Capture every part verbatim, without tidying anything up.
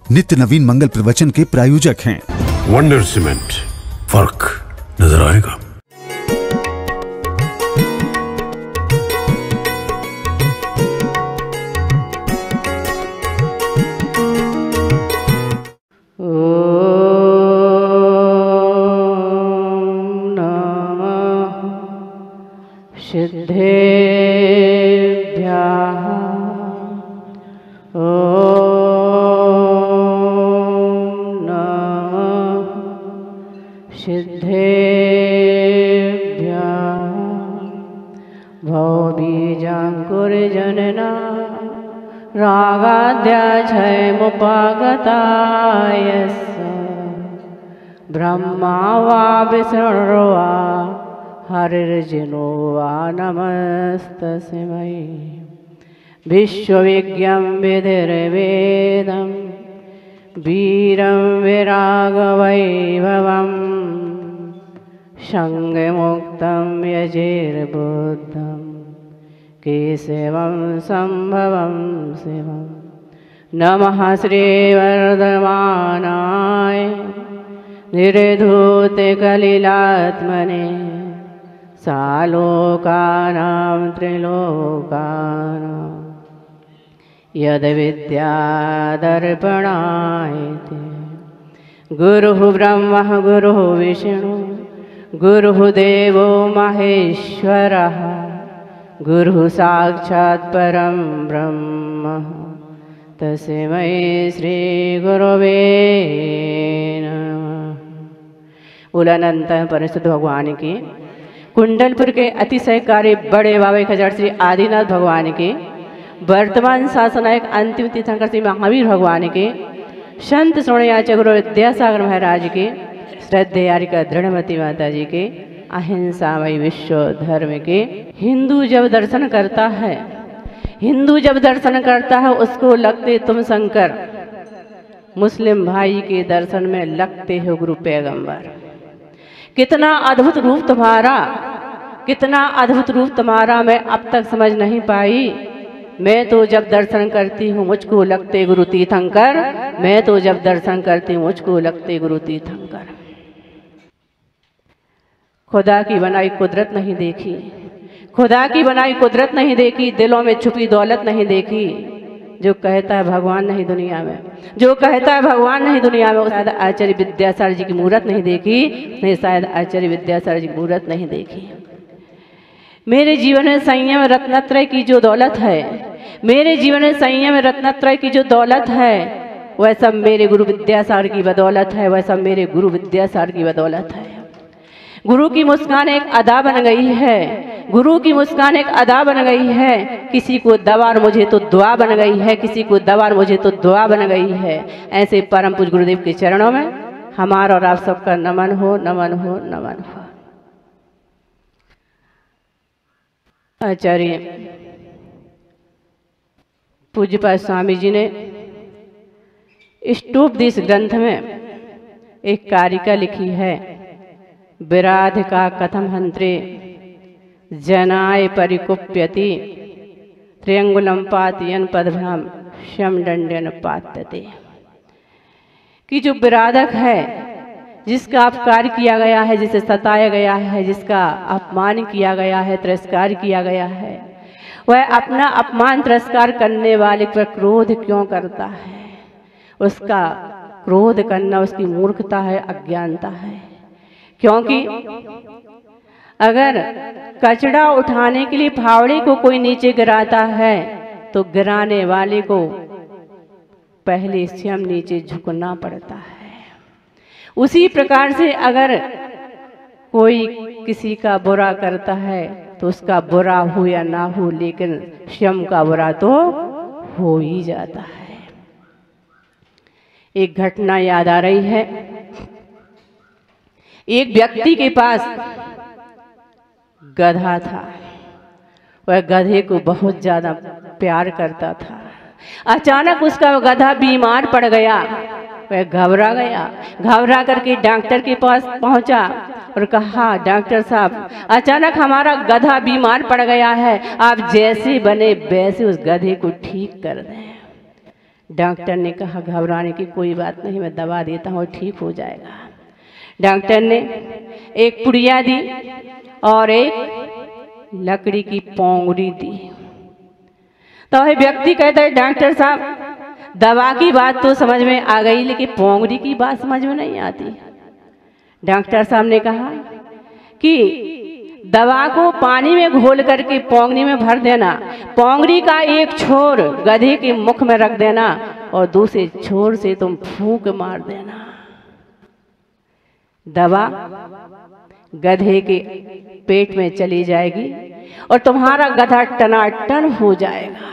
नित्य नवीन मंगल प्रवचन के प्रायोजक हैं। वंडर सीमेंट, फर्क नजर आएगा। सिद्धेभ्यः ॐ नमः सिद्धेभ्यः भवबीजाङ्कुरजनना रागाद्याक्षयमुपागताय ब्रह्मा वा विष्णुर्वा हरिर्जिनो वा नमस्तस्मै। विश्वविज्ञं विधिर्वेदं वीरं विरागवैभवं संगमुक्तं यजिर्बुद्धं केशवं सम्भवं शिवं। नमः श्रीवर्धमानाय निर्धूतकलिलात्मने सालोकानां त्रिलोकानां यद्विद्यादर्पणायते। गुरुः ब्रह्मः गुरुः विष्णुः गुरुः देवो महेश्वरः गुरुः साक्षात् परं ब्रह्म तस्मै श्रीगुरवे नमः। उलानंत परिशुद्ध भगवान की कुंडलपुर के अतिशयकारी बड़े बाबा खजर श्री आदिनाथ भगवान के वर्तमान शासनायक अंतिम तीर्थंकर श्री महावीर भगवान के संत श्रोणयाचार्य गुरु विद्यासागर महाराज के श्रद्धेयारिका दृढ़मती माता जी के अहिंसामय विश्व धर्म के हिंदू जब दर्शन करता है हिंदू जब दर्शन करता है उसको लगते तुम शंकर, मुस्लिम भाई के दर्शन में लगते हो गुरु पैगंबर। कितना अद्भुत रूप तुम्हारा, कितना अद्भुत रूप तुम्हारा मैं अब तक समझ नहीं पाई। मैं तो जब दर्शन करती हूँ मुझको लगते गुरु तीर्थंकर, मैं तो जब दर्शन करती हूँ मुझको लगते गुरु तीर्थंकर। खुदा की बनाई कुदरत नहीं देखी, खुदा की बनाई कुदरत नहीं देखी, दिलों में छुपी दौलत नहीं देखी। जो कहता है भगवान नहीं दुनिया में, जो कहता है भगवान नहीं दुनिया में, शायद आचार्य विद्यासागर जी की मूर्त नहीं देखी, नहीं शायद आचार्य विद्यासागर जी की मूर्त नहीं देखी। मेरे जीवन में संयम रत्नत्रय की जो दौलत है, मेरे जीवन में संयम रत्नत्रय की जो दौलत है, वह सब मेरे गुरु विद्यासागर की बदौलत है, वह सब मेरे गुरु विद्यासागर की बदौलत है। गुरु की मुस्कान एक अदा बन गई है, गुरु की मुस्कान एक अदा बन गई है। किसी को दवा और मुझे तो दुआ बन गई है, किसी को दवा और मुझे तो दुआ बन गई है। ऐसे परम पूज्य गुरुदेव के चरणों में हमारा और आप सबका नमन हो, नमन हो, नमन हो। आचार्य पूज्यपाद स्वामी जी ने स्टोपदेश ग्रंथ में एक कारिका लिखी है, विराध का कथम हंत्रे जनाय परिकुप्यति त्र्यंगुलम पातयन पदभ्याम श्यम दंडन पात्यते। कि जो विराधक है, जिसका अपकार किया गया है, जिसे सताया गया है, जिसका अपमान किया गया है, तिरस्कार किया गया है, वह अपना अपमान तिरस्कार करने वाले पर क्रोध क्यों करता है? उसका क्रोध करना उसकी मूर्खता है, अज्ञानता है। क्योंकि अगर कचड़ा उठाने के लिए फावड़े को कोई नीचे गिराता है तो गिराने वाले को पहले स्वयं नीचे झुकना पड़ता है। उसी प्रकार से अगर कोई किसी का बुरा करता है तो उसका बुरा हो या ना हो, लेकिन स्वयं का बुरा तो हो ही जाता है। एक घटना याद आ रही है। एक व्यक्ति के पास गधा था, वह गधे को बहुत ज्यादा प्यार करता था। अचानक उसका गधा बीमार पड़ गया, वह घबरा गया। घबरा करके डॉक्टर के पास पहुंचा और कहा, डॉक्टर साहब अचानक हमारा गधा बीमार पड़ गया है, आप जैसे बने वैसे उस गधे को ठीक कर दें। डॉक्टर ने कहा घबराने की कोई बात नहीं, मैं दवा देता हूँ और ठीक हो जाएगा। डॉक्टर ने एक पुड़िया दी और एक लकड़ी की पोंगरी दी। तो वह व्यक्ति कहता है डॉक्टर साहब दवा की बात तो समझ में आ गई लेकिन पोंगरी की बात समझ में नहीं आती। डॉक्टर साहब ने कहा कि दवा को पानी में घोल करके पोंगरी में भर देना, पोंगरी का एक छोर गधे के मुख में रख देना और दूसरे छोर से तुम फूंक मार देना। दवा गधे के पेट में चली जाएगी और तुम्हारा गधा टनाटन हो जाएगा।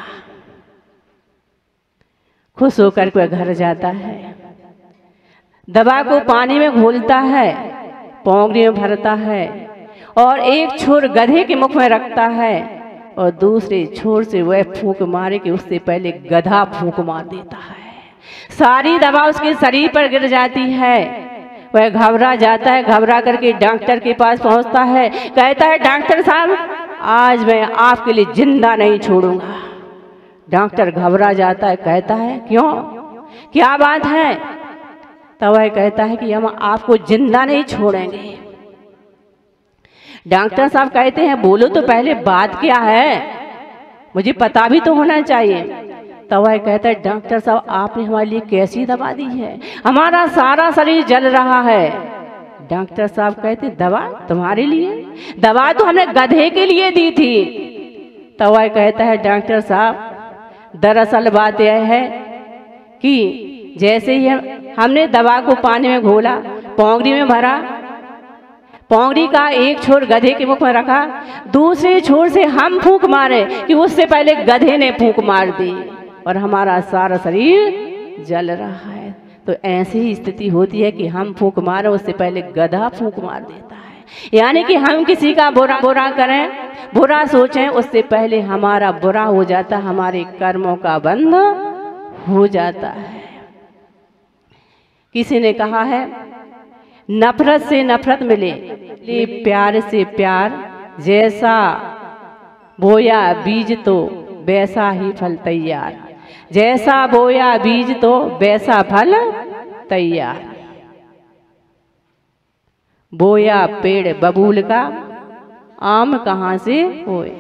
खुश होकर के घर जाता है, दवा को पानी में घोलता है, पोंगरी में भरता है और एक छोर गधे के मुख में रखता है और दूसरे छोर से वह फूंक मारे कि उससे पहले गधा फूंक मार देता है। सारी दवा उसके शरीर पर गिर जाती है। वह घबरा जाता है, घबरा करके डॉक्टर के पास पहुंचता है, कहता है डॉक्टर साहब आज मैं आपके लिए जिंदा नहीं छोड़ूंगा। डॉक्टर घबरा जाता है, कहता है क्यों, क्या बात है? तब वह कहता है कि हम आपको जिंदा नहीं छोड़ेंगे। डॉक्टर साहब कहते हैं बोलो तो पहले बात क्या है, मुझे पता भी तो होना चाहिए। तब वह कहता है डॉक्टर साहब आपने हमारे लिए कैसी दवा दी है, हमारा सारा शरीर जल रहा है। डॉक्टर साहब कहते दवा तुम्हारे लिए, दवा तो हमने गधे के लिए दी थी। तब वह कहता है डॉक्टर साहब दरअसल बात यह है कि जैसे ही हमने दवा को पानी में घोला, पोंगरी में भरा, पोंगरी का एक छोर गधे के मुख में रखा, दूसरे छोर से हम फूंक मारे कि उससे पहले गधे ने फूंक मार दी और हमारा सारा शरीर जल रहा है। तो ऐसी ही स्थिति होती है कि हम फूंक मारे उससे पहले गधा फूंक मार देता है। यानी कि हम किसी का बुरा बुरा करें, बुरा सोचें, उससे पहले हमारा बुरा हो जाता, हमारे कर्मों का बंध हो जाता है। किसी ने कहा है नफरत से नफरत मिले, ले प्यार से प्यार, जैसा बोया बीज तो वैसा ही फल तैयार, जैसा बोया बीज तो वैसा फल तैयार। बोया पेड़ बबूल का, आम कहाँ से होए।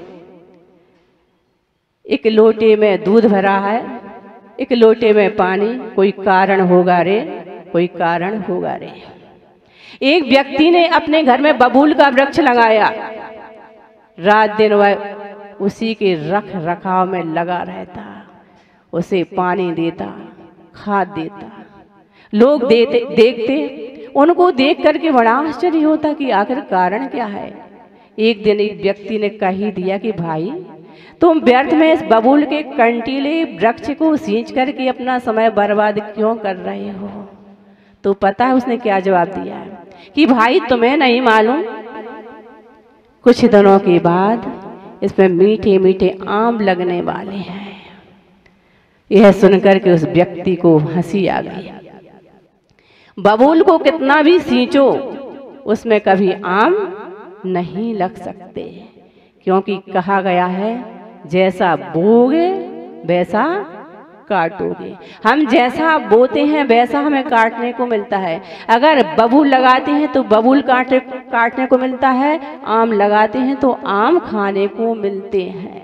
एक लोटे में दूध भरा है, एक लोटे में पानी, कोई कारण होगा रे, कोई कारण होगा रे। एक व्यक्ति ने अपने घर में बबूल का वृक्ष लगाया, रात दिन वह उसी के रख रखाव में लगा रहता, उसे पानी देता, खाद देता। लोग देते देखते, उनको देख करके बड़ा आश्चर्य होता कि आखिर कारण क्या है। एक दिन एक व्यक्ति ने कही दिया कि भाई तुम व्यर्थ में इस बबूल के कंटीले वृक्ष को सींच करके अपना समय बर्बाद क्यों कर रहे हो। तो पता है उसने क्या जवाब दिया है कि भाई तुम्हें नहीं मालूम, कुछ दिनों के बाद इसमें मीठे मीठे आम लगने वाले हैं। यह सुनकर के उस व्यक्ति को हंसी आ गई। बबूल को कितना भी सींचो उसमें कभी आम नहीं लग सकते, क्योंकि कहा गया है जैसा बोगे वैसा काटोगे। हम जैसा बोते हैं वैसा हमें काटने को मिलता है। अगर बबूल लगाते हैं तो बबूल काटे काटने को मिलता है, आम लगाते हैं तो आम खाने को मिलते हैं।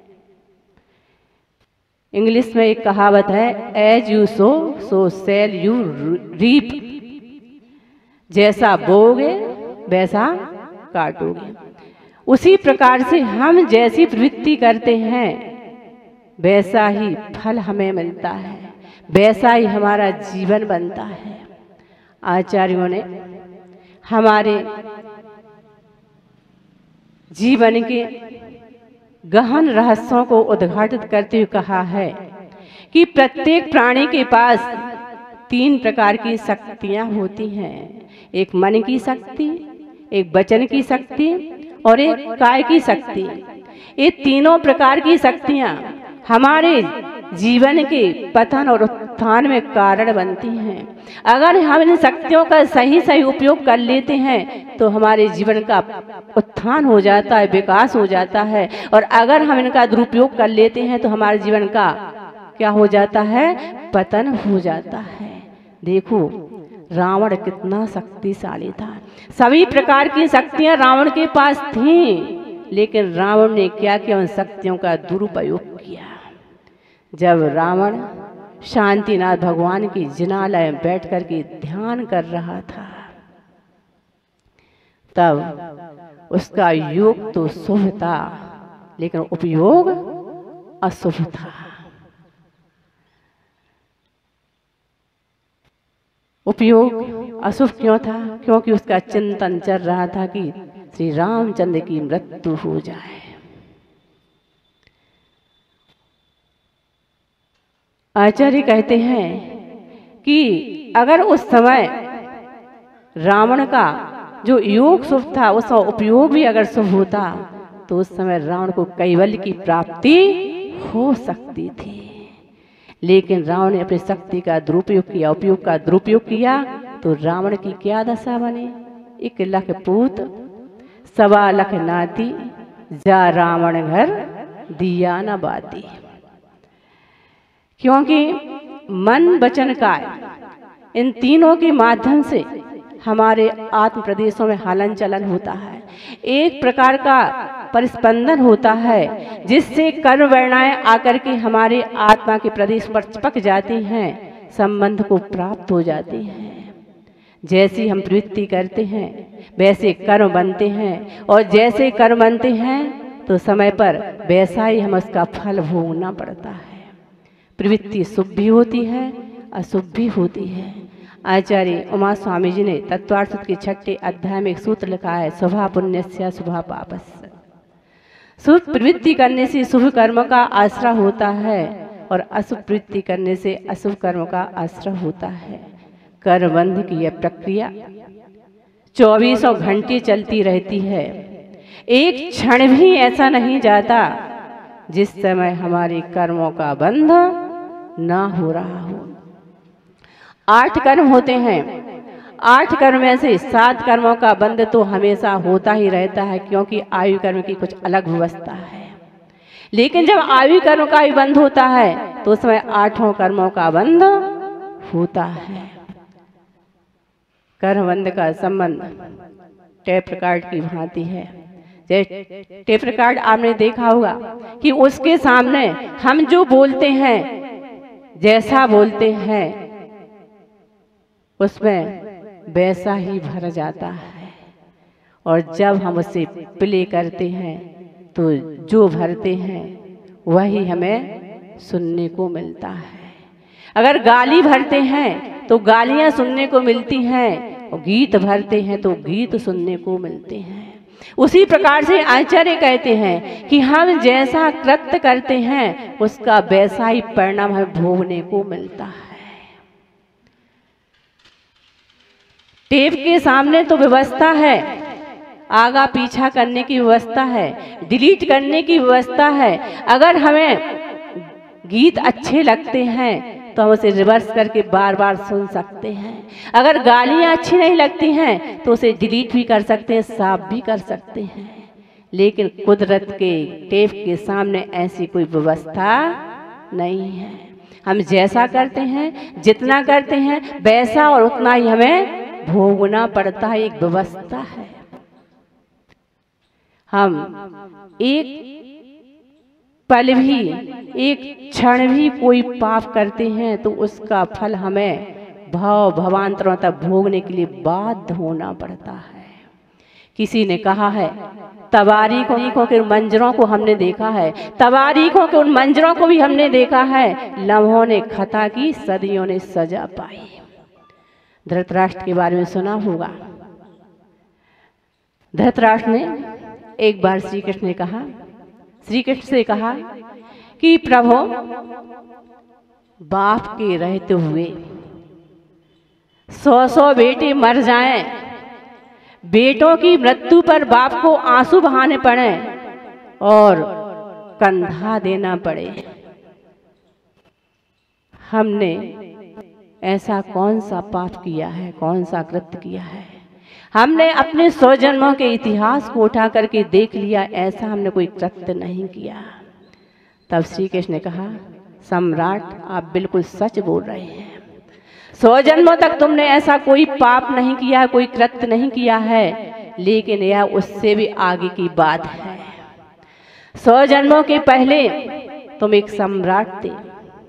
इंग्लिश में एक कहावत है, as you sow so shall you reap, जैसा बोगे वैसा काटोगे। उसी प्रकार से हम जैसी प्रवृत्ति करते हैं वैसा ही फल हमें मिलता है, वैसा ही हमारा जीवन बनता है। आचार्यों ने हमारे जीवन के गहन रहस्यों को उद्घाटित करते हुए कहा है कि प्रत्येक प्राणी के पास तीन प्रकार की शक्तियां होती हैं। एक मन की शक्ति, एक वचन की शक्ति और एक काय की शक्ति। ये तीनों प्रकार की शक्तियां हमारे जीवन के पतन और उत्थान में कारण बनती हैं। अगर हम इन शक्तियों का सही सही उपयोग कर लेते हैं तो हमारे जीवन का उत्थान हो जाता है, विकास हो जाता है। और अगर हम इनका दुरुपयोग कर लेते हैं तो हमारे जीवन का क्या हो जाता है, पतन हो जाता है। देखो रावण कितना शक्तिशाली था, सभी प्रकार की शक्तियां रावण के पास थीं, लेकिन रावण ने क्या किया, उन शक्तियों का दुरुपयोग किया। जब रावण शांतिनाथ भगवान की जिनालय में बैठ कर के ध्यान कर रहा था, तब उसका योग तो शुभ था, लेकिन उपयोग अशुभ था। उपयोग अशुभ क्यों था? क्योंकि उसका चिंतन चल रहा था कि श्री रामचंद्र की मृत्यु हो जाए। आचार्य कहते हैं कि अगर उस समय रावण का जो योग शुभ था, उसका उपयोग भी अगर शुभ होता, तो उस समय रावण को कैवल्य की प्राप्ति हो सकती थी। लेकिन रावण ने अपनी शक्ति का दुरुपयोग किया, उपयोग का दुरुपयोग किया, तो रावण की क्या दशा बनी? एक लख पूत सवा लख नाती, जा रावण घर दिया न बाती। क्योंकि मन वचन काय इन तीनों के माध्यम से हमारे आत्म प्रदेशों में हलन चलन होता है, एक प्रकार का परिस्पंदन होता है, जिससे कर्म वर्णाएं आकर के हमारे आत्मा के प्रदेश पर चिपक जाती हैं, संबंध को प्राप्त हो जाते हैं। जैसी हम प्रवृत्ति करते हैं वैसे कर्म बनते हैं, और जैसे कर्म बनते हैं तो समय पर वैसा ही हम उसका फल भोगना पड़ता है। प्रवृत्ति शुभ भी होती है, अशुभ भी होती है। आचार्य उमा स्वामी जी ने तत्वार्थ के छठे अध्याय में एक सूत्र लिखा है, शुभा पुण्यस्य शुभा पापस्य। शुभ प्रवृत्ति करने से शुभ कर्म का आश्रय होता है, और अशुभ प्रवृत्ति करने से अशुभ कर्म का आश्रय होता है। कर्मबंध की यह प्रक्रिया चौबीसों घंटे चलती रहती है। एक क्षण भी ऐसा नहीं जाता जिस समय हमारे कर्मों का बंध ना हो रहा हो। आठ कर्म होते हैं, आठ कर्म में से सात कर्मों का बंध तो हमेशा होता ही रहता है, क्योंकि आयु कर्म की कुछ अलग व्यवस्था है। लेकिन जब आयु कर्म का भी बंध होता है तो उस समय आठों कर्मों का बंध होता है। कर्मबंध का संबंध टेप रिकॉर्ड की भांति है। जैसे टेप रिकॉर्ड आपने देखा होगा कि उसके सामने हम जो बोलते हैं, जैसा बोलते हैं, उसमें वैसा ही भर जाता है, और जब हम उसे प्ले करते हैं तो जो भरते हैं वही हमें सुनने को मिलता है। अगर गाली भरते हैं तो गालियां सुनने को मिलती हैं, और गीत भरते हैं तो गीत सुनने को मिलते हैं। उसी प्रकार से आचार्य कहते हैं कि हम जैसा कृत्य करते हैं उसका वैसा ही परिणाम हमें भोगने को मिलता है। टेप के सामने तो व्यवस्था है, आगा पीछा करने की व्यवस्था है, डिलीट करने की व्यवस्था है। अगर हमें गीत अच्छे लगते हैं तो हम उसे रिवर्स करके बार बार सुन सकते हैं। अगर गालियाँ अच्छी नहीं लगती हैं तो उसे डिलीट भी कर सकते हैं, साफ भी कर सकते हैं। लेकिन कुदरत के टेप के सामने ऐसी कोई व्यवस्था नहीं है। हम जैसा करते हैं, जितना करते हैं, वैसा और उतना ही हमें भोगना पड़ता है। एक व्यवस्था है। हम एक पल भी, एक क्षण भी कोई पाप करते हैं तो उसका फल हमें भाव भवांतरों तक भोगने के लिए बाध्य होना पड़ता है। किसी ने कहा है, तवारीखों के उन मंजरों को हमने देखा है, तवारीखों के उन मंजरों को भी हमने देखा है, लम्हों ने खता की, सदियों ने सजा पाई। धृतराष्ट्र के बारे में सुना होगा। धृतराष्ट्र ने एक बार श्री कृष्ण ने कहा, श्री कृष्ण से कहा कि प्रभु, बाप के रहते हुए सौ सौ बेटे मर जाएं, बेटों की मृत्यु पर बाप को आंसू बहाने पड़े और कंधा देना पड़े, हमने ऐसा कौन सा पाप किया है, कौन सा कृत्य किया है? हमने अपने सौ जन्मों के इतिहास को उठा करके देख लिया, ऐसा हमने कोई कृत्य नहीं किया। तब श्री कृष्ण ने कहा, सम्राट, आप बिल्कुल सच बोल रहे हैं। सौ जन्मों तक तुमने ऐसा कोई पाप नहीं किया, कोई कृत्य नहीं किया है, लेकिन यह उससे भी आगे की बात है। सौ जन्मों के पहले तुम एक सम्राट थे,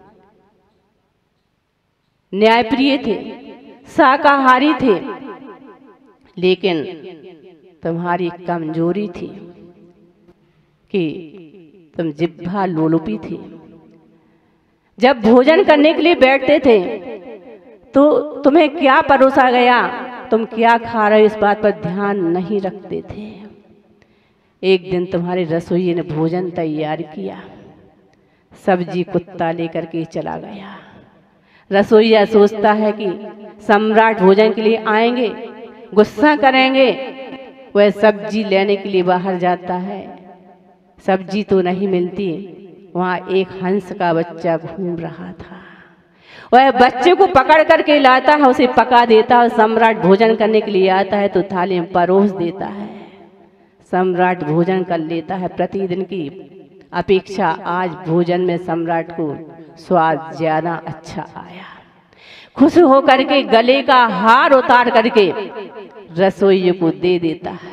न्यायप्रिय थे, शाकाहारी थे, लेकिन तुम्हारी कमजोरी थी कि तुम जिह्वा लोलुपी थी। जब भोजन करने के लिए बैठते थे तो तुम्हें क्या परोसा गया, तुम क्या खा रहे हो, इस बात पर ध्यान नहीं रखते थे। एक दिन तुम्हारे रसोइये ने भोजन तैयार किया, सब्जी कुत्ता लेकर के चला गया। रसोइया सोचता है कि सम्राट भोजन के लिए आएंगे, गुस्सा करेंगे, वह सब्जी लेने के लिए बाहर जाता है, सब्जी तो नहीं मिलती। वहाँ एक हंस का बच्चा घूम रहा था, वह बच्चे को पकड़ करके लाता है, उसे पका देता है। सम्राट भोजन करने के लिए आता है तो थाली में परोस देता है। सम्राट भोजन कर लेता है। प्रतिदिन की अपेक्षा आज भोजन में सम्राट को स्वाद ज्यादा अच्छा आया। खुश होकर के गले का हार उतार करके रसोइये को दे देता है।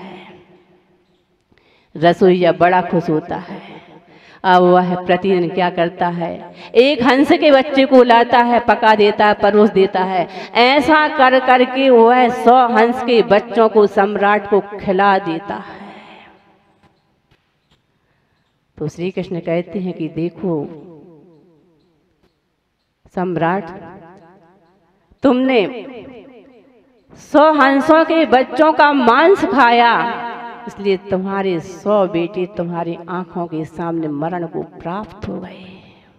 रसोइया बड़ा खुश होता है। अब वह प्रतिदिन क्या करता है, एक हंस के बच्चे को लाता है, पका देता है, परोस देता है। ऐसा कर करके वह सौ हंस के बच्चों को सम्राट को खिला देता है। तो श्री कृष्ण कहते हैं कि देखो सम्राट, तुमने सौ हंसों के बच्चों का मांस खाया, इसलिए तुम्हारे सौ बेटे तुम्हारी आंखों के सामने मरण को प्राप्त हो गए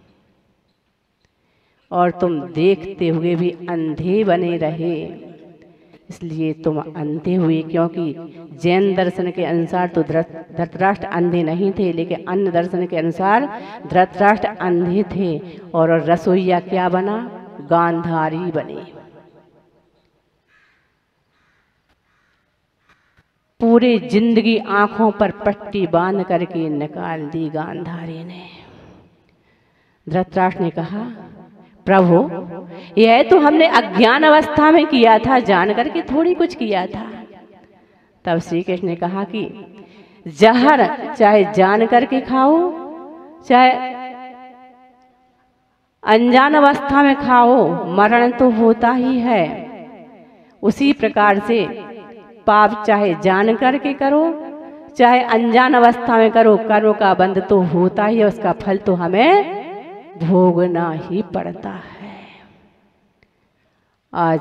और तुम देखते हुए भी अंधे बने रहे, इसलिए तुम अंधे हुए। क्योंकि जैन दर्शन के अनुसार तो धृतराष्ट्र अंधे नहीं थे, लेकिन अन्य दर्शन के अनुसार धृतराष्ट्र अंधे थे। और रसोइया क्या बना, गांधारी बने। पूरी जिंदगी आंखों पर पट्टी बांध करके निकाल दी गांधारी ने। धृतराष्ट्र ने कहा, प्रभु यह तो हमने अज्ञान अवस्था में किया था, जान करके थोड़ी कुछ किया था। तब श्री कृष्ण ने कहा कि जहर चाहे जान करके खाओ, चाहे अनजान अवस्था में खाओ, मरण तो होता ही है। उसी प्रकार से पाप चाहे जान करके करो, चाहे अनजान अवस्था में करो, कर्म का बंध तो होता ही है, उसका फल तो हमें भोगना ही पड़ता है। आज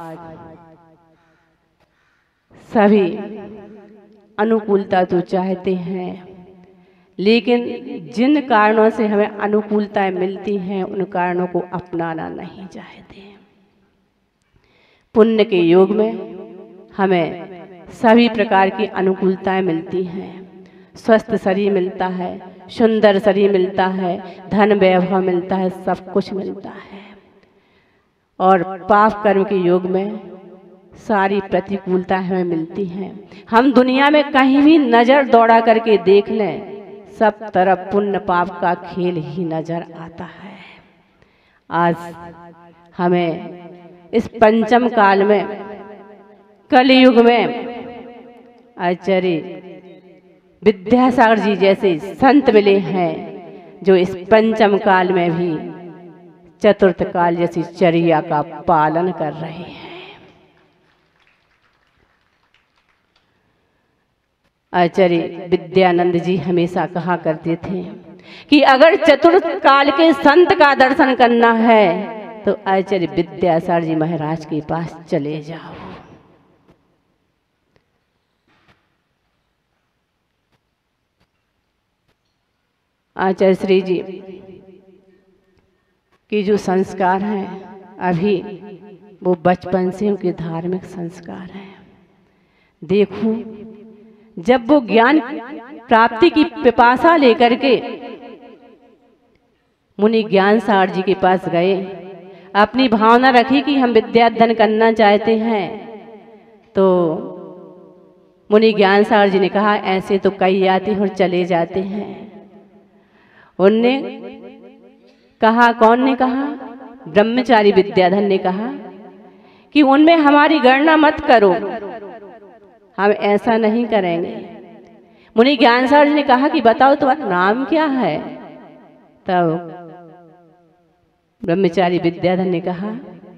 सभी अनुकूलता तो चाहते हैं, लेकिन जिन कारणों से हमें अनुकूलताएं मिलती हैं उन कारणों को अपनाना नहीं चाहते। पुण्य के योग में हमें सभी प्रकार की अनुकूलताएं मिलती हैं। स्वस्थ शरीर मिलता है, सुंदर शरीर मिलता है, धन वैभव मिलता है, सब कुछ मिलता है। और पाप कर्म के योग में सारी प्रतिकूलता हमें मिलती हैं। हम दुनिया में कहीं भी नजर दौड़ा करके देख लें, सब तरफ पुण्य पाप का खेल ही नजर आता है। आज हमें इस पंचम काल में, कलयुग में आचार्य विद्यासागर जी जैसे संत मिले हैं जो इस पंचम काल में भी चतुर्थ काल जैसी चर्या का पालन कर रहे हैं। आचार्य विद्यानंद जी हमेशा कहा करते थे कि अगर चतुर्थ काल के संत का दर्शन करना है तो आचार्य विद्यासागर जी महाराज के पास चले जाओ। आचार्य श्री जी के जो संस्कार हैं अभी वो बचपन से उनके धार्मिक संस्कार हैं। देखो जब वो ज्ञान प्राप्ति की पिपासा लेकर के मुनि ज्ञान सागर जी के पास गए, अपनी भावना रखी कि हम विद्या अध्ययन करना चाहते हैं, तो मुनि ज्ञान सागर जी ने कहा ऐसे तो कई आते और चले जाते हैं। उनने कहा, कौन ने कहा? ब्रह्मचारी विद्याधर ने कहा कि उनमें हमारी गणना मत करो, हम ऐसा नहीं करेंगे। मुनि ज्ञान सागर जी ने कहा कि बताओ तुम्हारा नाम क्या है? तब ब्रह्मचारी विद्याधर ने कहा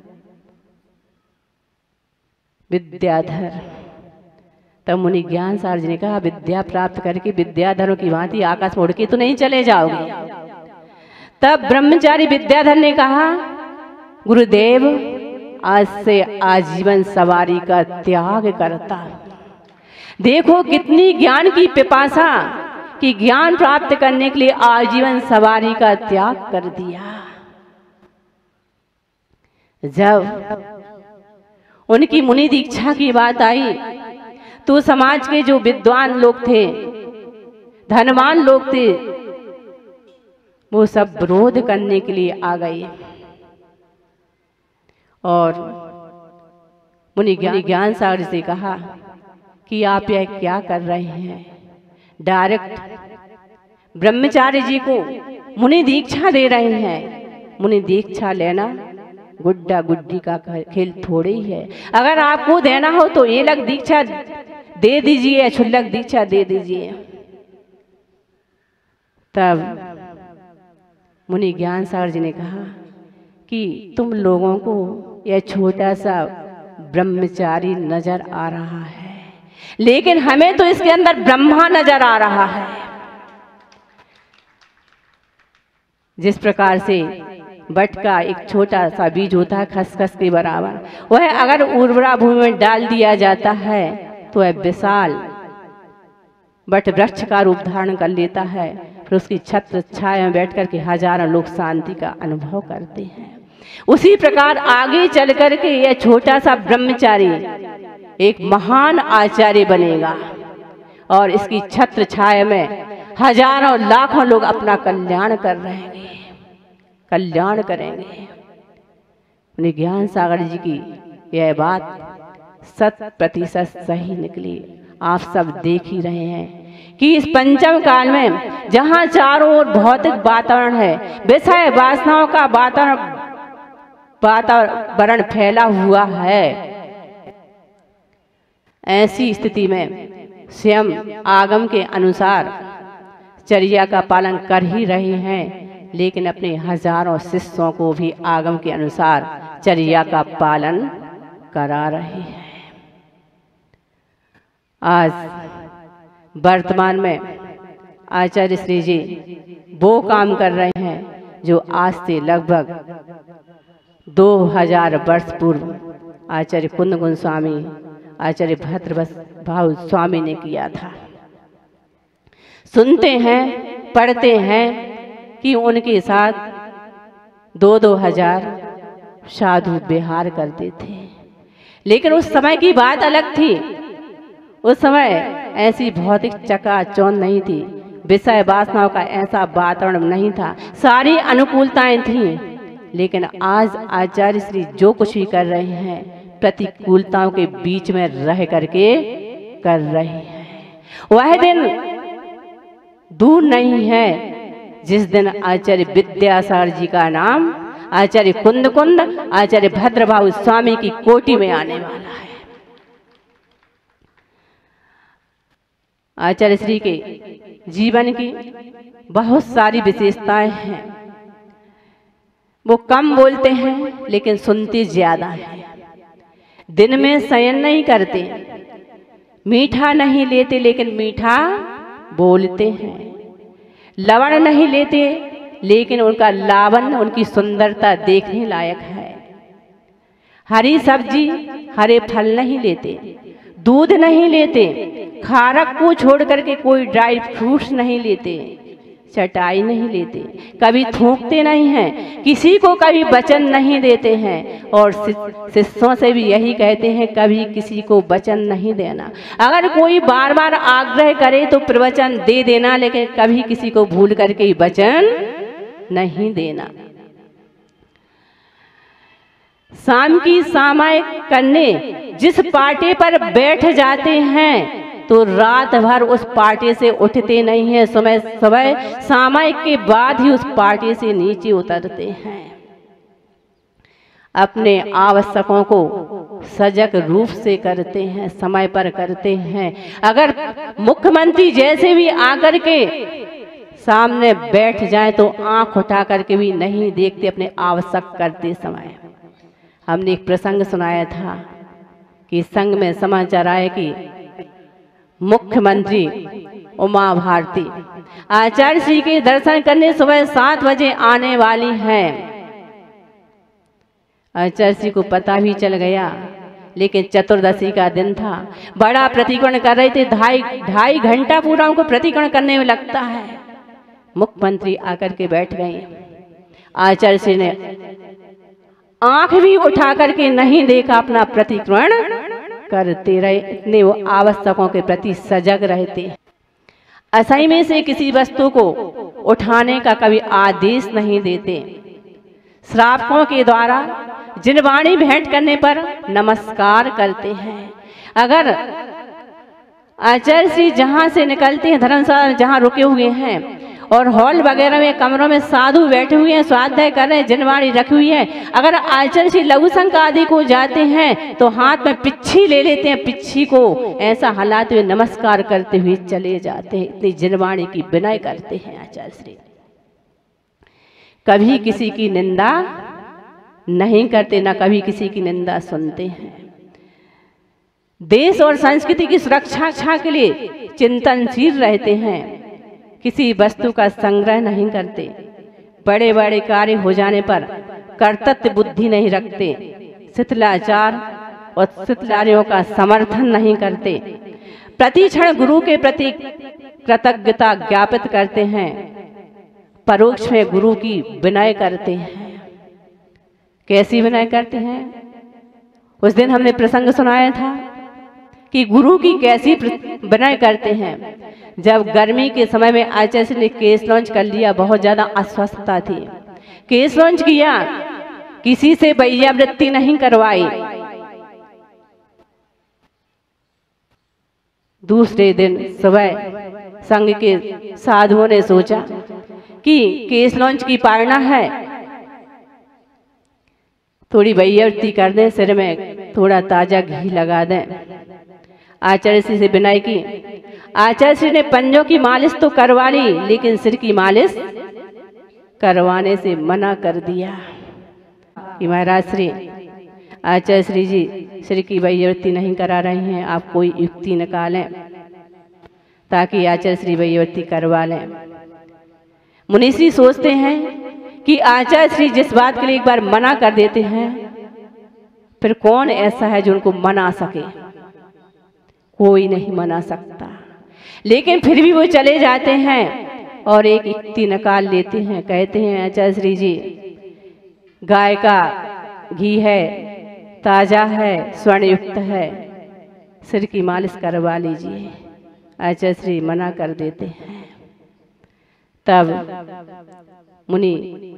विद्याधर। तब मुनि ज्ञान सागर जी ने कहा विद्या प्राप्त करके विद्याधरों की भांति आकाश में उड़ के तो नहीं चले जाओगे। तब ब्रह्मचारी विद्याधर ने कहा गुरुदेव आज से आजीवन सवारी का त्याग करता। देखो कितनी ज्ञान की पिपासा कि ज्ञान प्राप्त करने के लिए आजीवन सवारी का त्याग कर दिया। जब उनकी मुनि दीक्षा की बात आई तो समाज के जो विद्वान लोग थे, धनवान लोग थे, वो सब विरोध करने के लिए आ गए और मुनि ज्ञान सागर से कहा कि आप यह क्या कर रहे हैं? डायरेक्ट ब्रह्मचारी जी को मुनि दीक्षा दे रहे हैं। मुनि दीक्षा लेना गुड्डा गुड्डी का खेल थोड़े ही है। अगर आपको देना हो तो ये लग दीक्षा दे दीजिए, क्षुल्लक दीक्षा दे दीजिए। तब मुनि ज्ञान सागर जी ने कहा कि तुम लोगों को यह छोटा सा ब्रह्मचारी नजर आ रहा है, लेकिन हमें तो इसके अंदर ब्रह्मा नजर आ रहा है। जिस प्रकार से बट का एक छोटा सा बीज होता है खसखस के बराबर, वह अगर उर्वरा भूमि में डाल दिया जाता है तो वह विशाल बट वृक्ष का रूप धारण कर लेता है। फिर उसकी छत्र छाया में बैठ करके हजारों लोग शांति का अनुभव करते हैं। उसी प्रकार आगे चल करके यह छोटा सा ब्रह्मचारी एक महान आचार्य बनेगा और इसकी छत्र छाया में हजारों लाखों लोग अपना कल्याण कर रहेंगे, कल्याण करेंगे। उन्हें ज्ञान सागर जी की यह बात शत प्रतिशत सही निकली। आप सब देख ही रहे हैं कि इस पंचम काल में जहां चारों ओर भौतिक वातावरण है, विषय वासनाओं का वातावरण वातावरण फैला हुआ है, ऐसी स्थिति में स्वयं आगम के अनुसार चर्या का पालन कर ही रहे हैं, लेकिन अपने हजारों शिष्यों को भी आगम के अनुसार चर्या का पालन करा रहे हैं। आज वर्तमान में आचार्य श्री जी वो काम कर रहे हैं जो आज से लगभग दो हजार वर्ष पूर्व आचार्य कुंद गोस्वामी, आचार्य भद्र भाव स्वामी ने किया था। सुनते हैं, पढ़ते हैं कि उनके साथ दो दो हजार साधु विहार करते थे, लेकिन उस समय की बात अलग थी। उस समय ऐसी भौतिक चकाचौंध नहीं थी, विषय वासनाओं का ऐसा वातावरण नहीं था, सारी अनुकूलताएं थीं। लेकिन आज आचार्य श्री जो कुछ भी कर रहे हैं प्रतिकूलताओं के बीच में रह करके कर रहे हैं। वह दिन दूर नहीं है जिस दिन आचार्य विद्यासागर जी का नाम आचार्य कुंद कुंद आचार्य भद्रभाव स्वामी की कोटि में आने वाला है। आचार्य श्री के जीवन की बहुत सारी विशेषताएं हैं। वो कम बोलते हैं लेकिन सुनते ज्यादा हैं। दिन में शयन नहीं करते, मीठा नहीं लेते लेकिन मीठा बोलते हैं, लवण नहीं लेते लेकिन उनका लावण्य, उनकी सुंदरता देखने लायक है। हरी सब्जी, हरे फल नहीं लेते, दूध नहीं लेते, खारक को छोड़ करके कोई ड्राई फ्रूट्स नहीं लेते, चटाई नहीं लेते, कभी थूकते नहीं हैं, किसी को कभी वचन नहीं देते हैं। और शिष्यों से भी यही कहते हैं कभी किसी को वचन नहीं देना। अगर कोई बार बार आग्रह करे तो प्रवचन दे देना, लेकिन कभी किसी को भूल करके वचन नहीं देना। शाम की सामायिक करने जिस पाटे पर बैठ जाते हैं तो रात भर उस पार्टी से उठते नहीं हैं, सुबह सुबह सामायिक के बाद ही उस पार्टी से नीचे उतरते हैं। अपने आवश्यकों को सजग रूप से करते हैं, समय पर करते हैं। अगर मुख्यमंत्री जैसे भी आकर के सामने बैठ जाए तो आंख उठा करके भी नहीं देखते अपने आवश्यक करते समय। हमने एक प्रसंग सुनाया था कि संघ में समाचार आया कि मुख्यमंत्री उमा भारती आचार्य श्री के दर्शन करने सुबह सात बजे आने वाली हैं। आचार्य श्री को पता भी चल गया, लेकिन चतुर्दशी का दिन था, बड़ा प्रतिक्रमण कर रहे थे। ढाई ढाई घंटा पूरा उनको प्रतिक्रमण करने में लगता है। मुख्यमंत्री आकर के बैठ गए। आचार्य श्री ने आंख भी उठा करके नहीं देखा, अपना प्रतिक्रमण करते रहे। इतने वो आवश्यकों के प्रति सजग रहते। असही में से किसी वस्तु को उठाने का कभी आदेश नहीं देते। श्रावकों के द्वारा जिनवाणी भेंट करने पर नमस्कार करते हैं। अगर आचार्य श्री जहाँ से निकलते हैं, धर्मशाला जहाँ रुके हुए हैं और हॉल वगैरह में कमरों में साधु बैठे हुए हैं, स्वाध्याय कर रहे हैं, जिनवाणी रखी हुई है, अगर आचार्य श्री लघु संक आदि को जाते हैं तो हाथ में पिच्छी ले लेते हैं, पिच्छी को ऐसा हलाते हुए नमस्कार करते हुए चले जाते हैं। इतनी जिनवाणी की विनय करते हैं आचार्य श्री। कभी किसी की निंदा नहीं करते, ना कभी किसी की निंदा सुनते हैं। देश और संस्कृति की सुरक्षा के लिए चिंतनशील रहते हैं। किसी वस्तु का संग्रह नहीं करते। बड़े बड़े कार्य हो जाने पर कर्तव्य बुद्धि नहीं रखते। शिथिलाचार और शिथिलाचार्यों का समर्थन नहीं करते। प्रतिक्षण गुरु के प्रति कृतज्ञता ज्ञापित करते हैं। परोक्ष में गुरु की विनय करते हैं। कैसी विनय करते हैं? उस दिन हमने प्रसंग सुनाया था कि गुरु की कैसी विनय करते हैं। जब गर्मी के समय में आचार्य श्री ने केस लॉन्च कर लिया, बहुत ज्यादा अस्वस्थता थी, केस लॉन्च किया, किसी से वैयावृत्ति नहीं करवाई। दूसरे दिन सुबह संघ के साधुओं ने सोचा कि केस लॉन्च की पारणा है, थोड़ी वैयावृत्ति कर दें, सिर में थोड़ा ताजा घी लगा दें। आचार्य श्री से विनय की। आचार्य श्री ने पंजों की मालिश तो करवा ली, लेकिन सिर की मालिश करवाने से मना कर दिया कि महाराज श्री, आचार्य श्री जी सिर की वैयावृत्ति नहीं करा रहे हैं, आप कोई युक्ति निकालें ताकि आचार्य श्री वैयावृत्ति करवा लें। मुनिश्री सोचते हैं कि आचार्य श्री जिस बात के लिए एक बार मना कर देते हैं, फिर कौन ऐसा है जो उनको मना सके? कोई नहीं मना सकता। लेकिन फिर भी वो चले जाते हैं और एक युक्ति निकाल लेते हैं। कहते हैं आचार्य श्री जी, गाय का घी है, ताजा है, स्वर्णयुक्त है, सिर की मालिश करवा लीजिए। आचार्य श्री मना कर देते हैं। तब मुनि,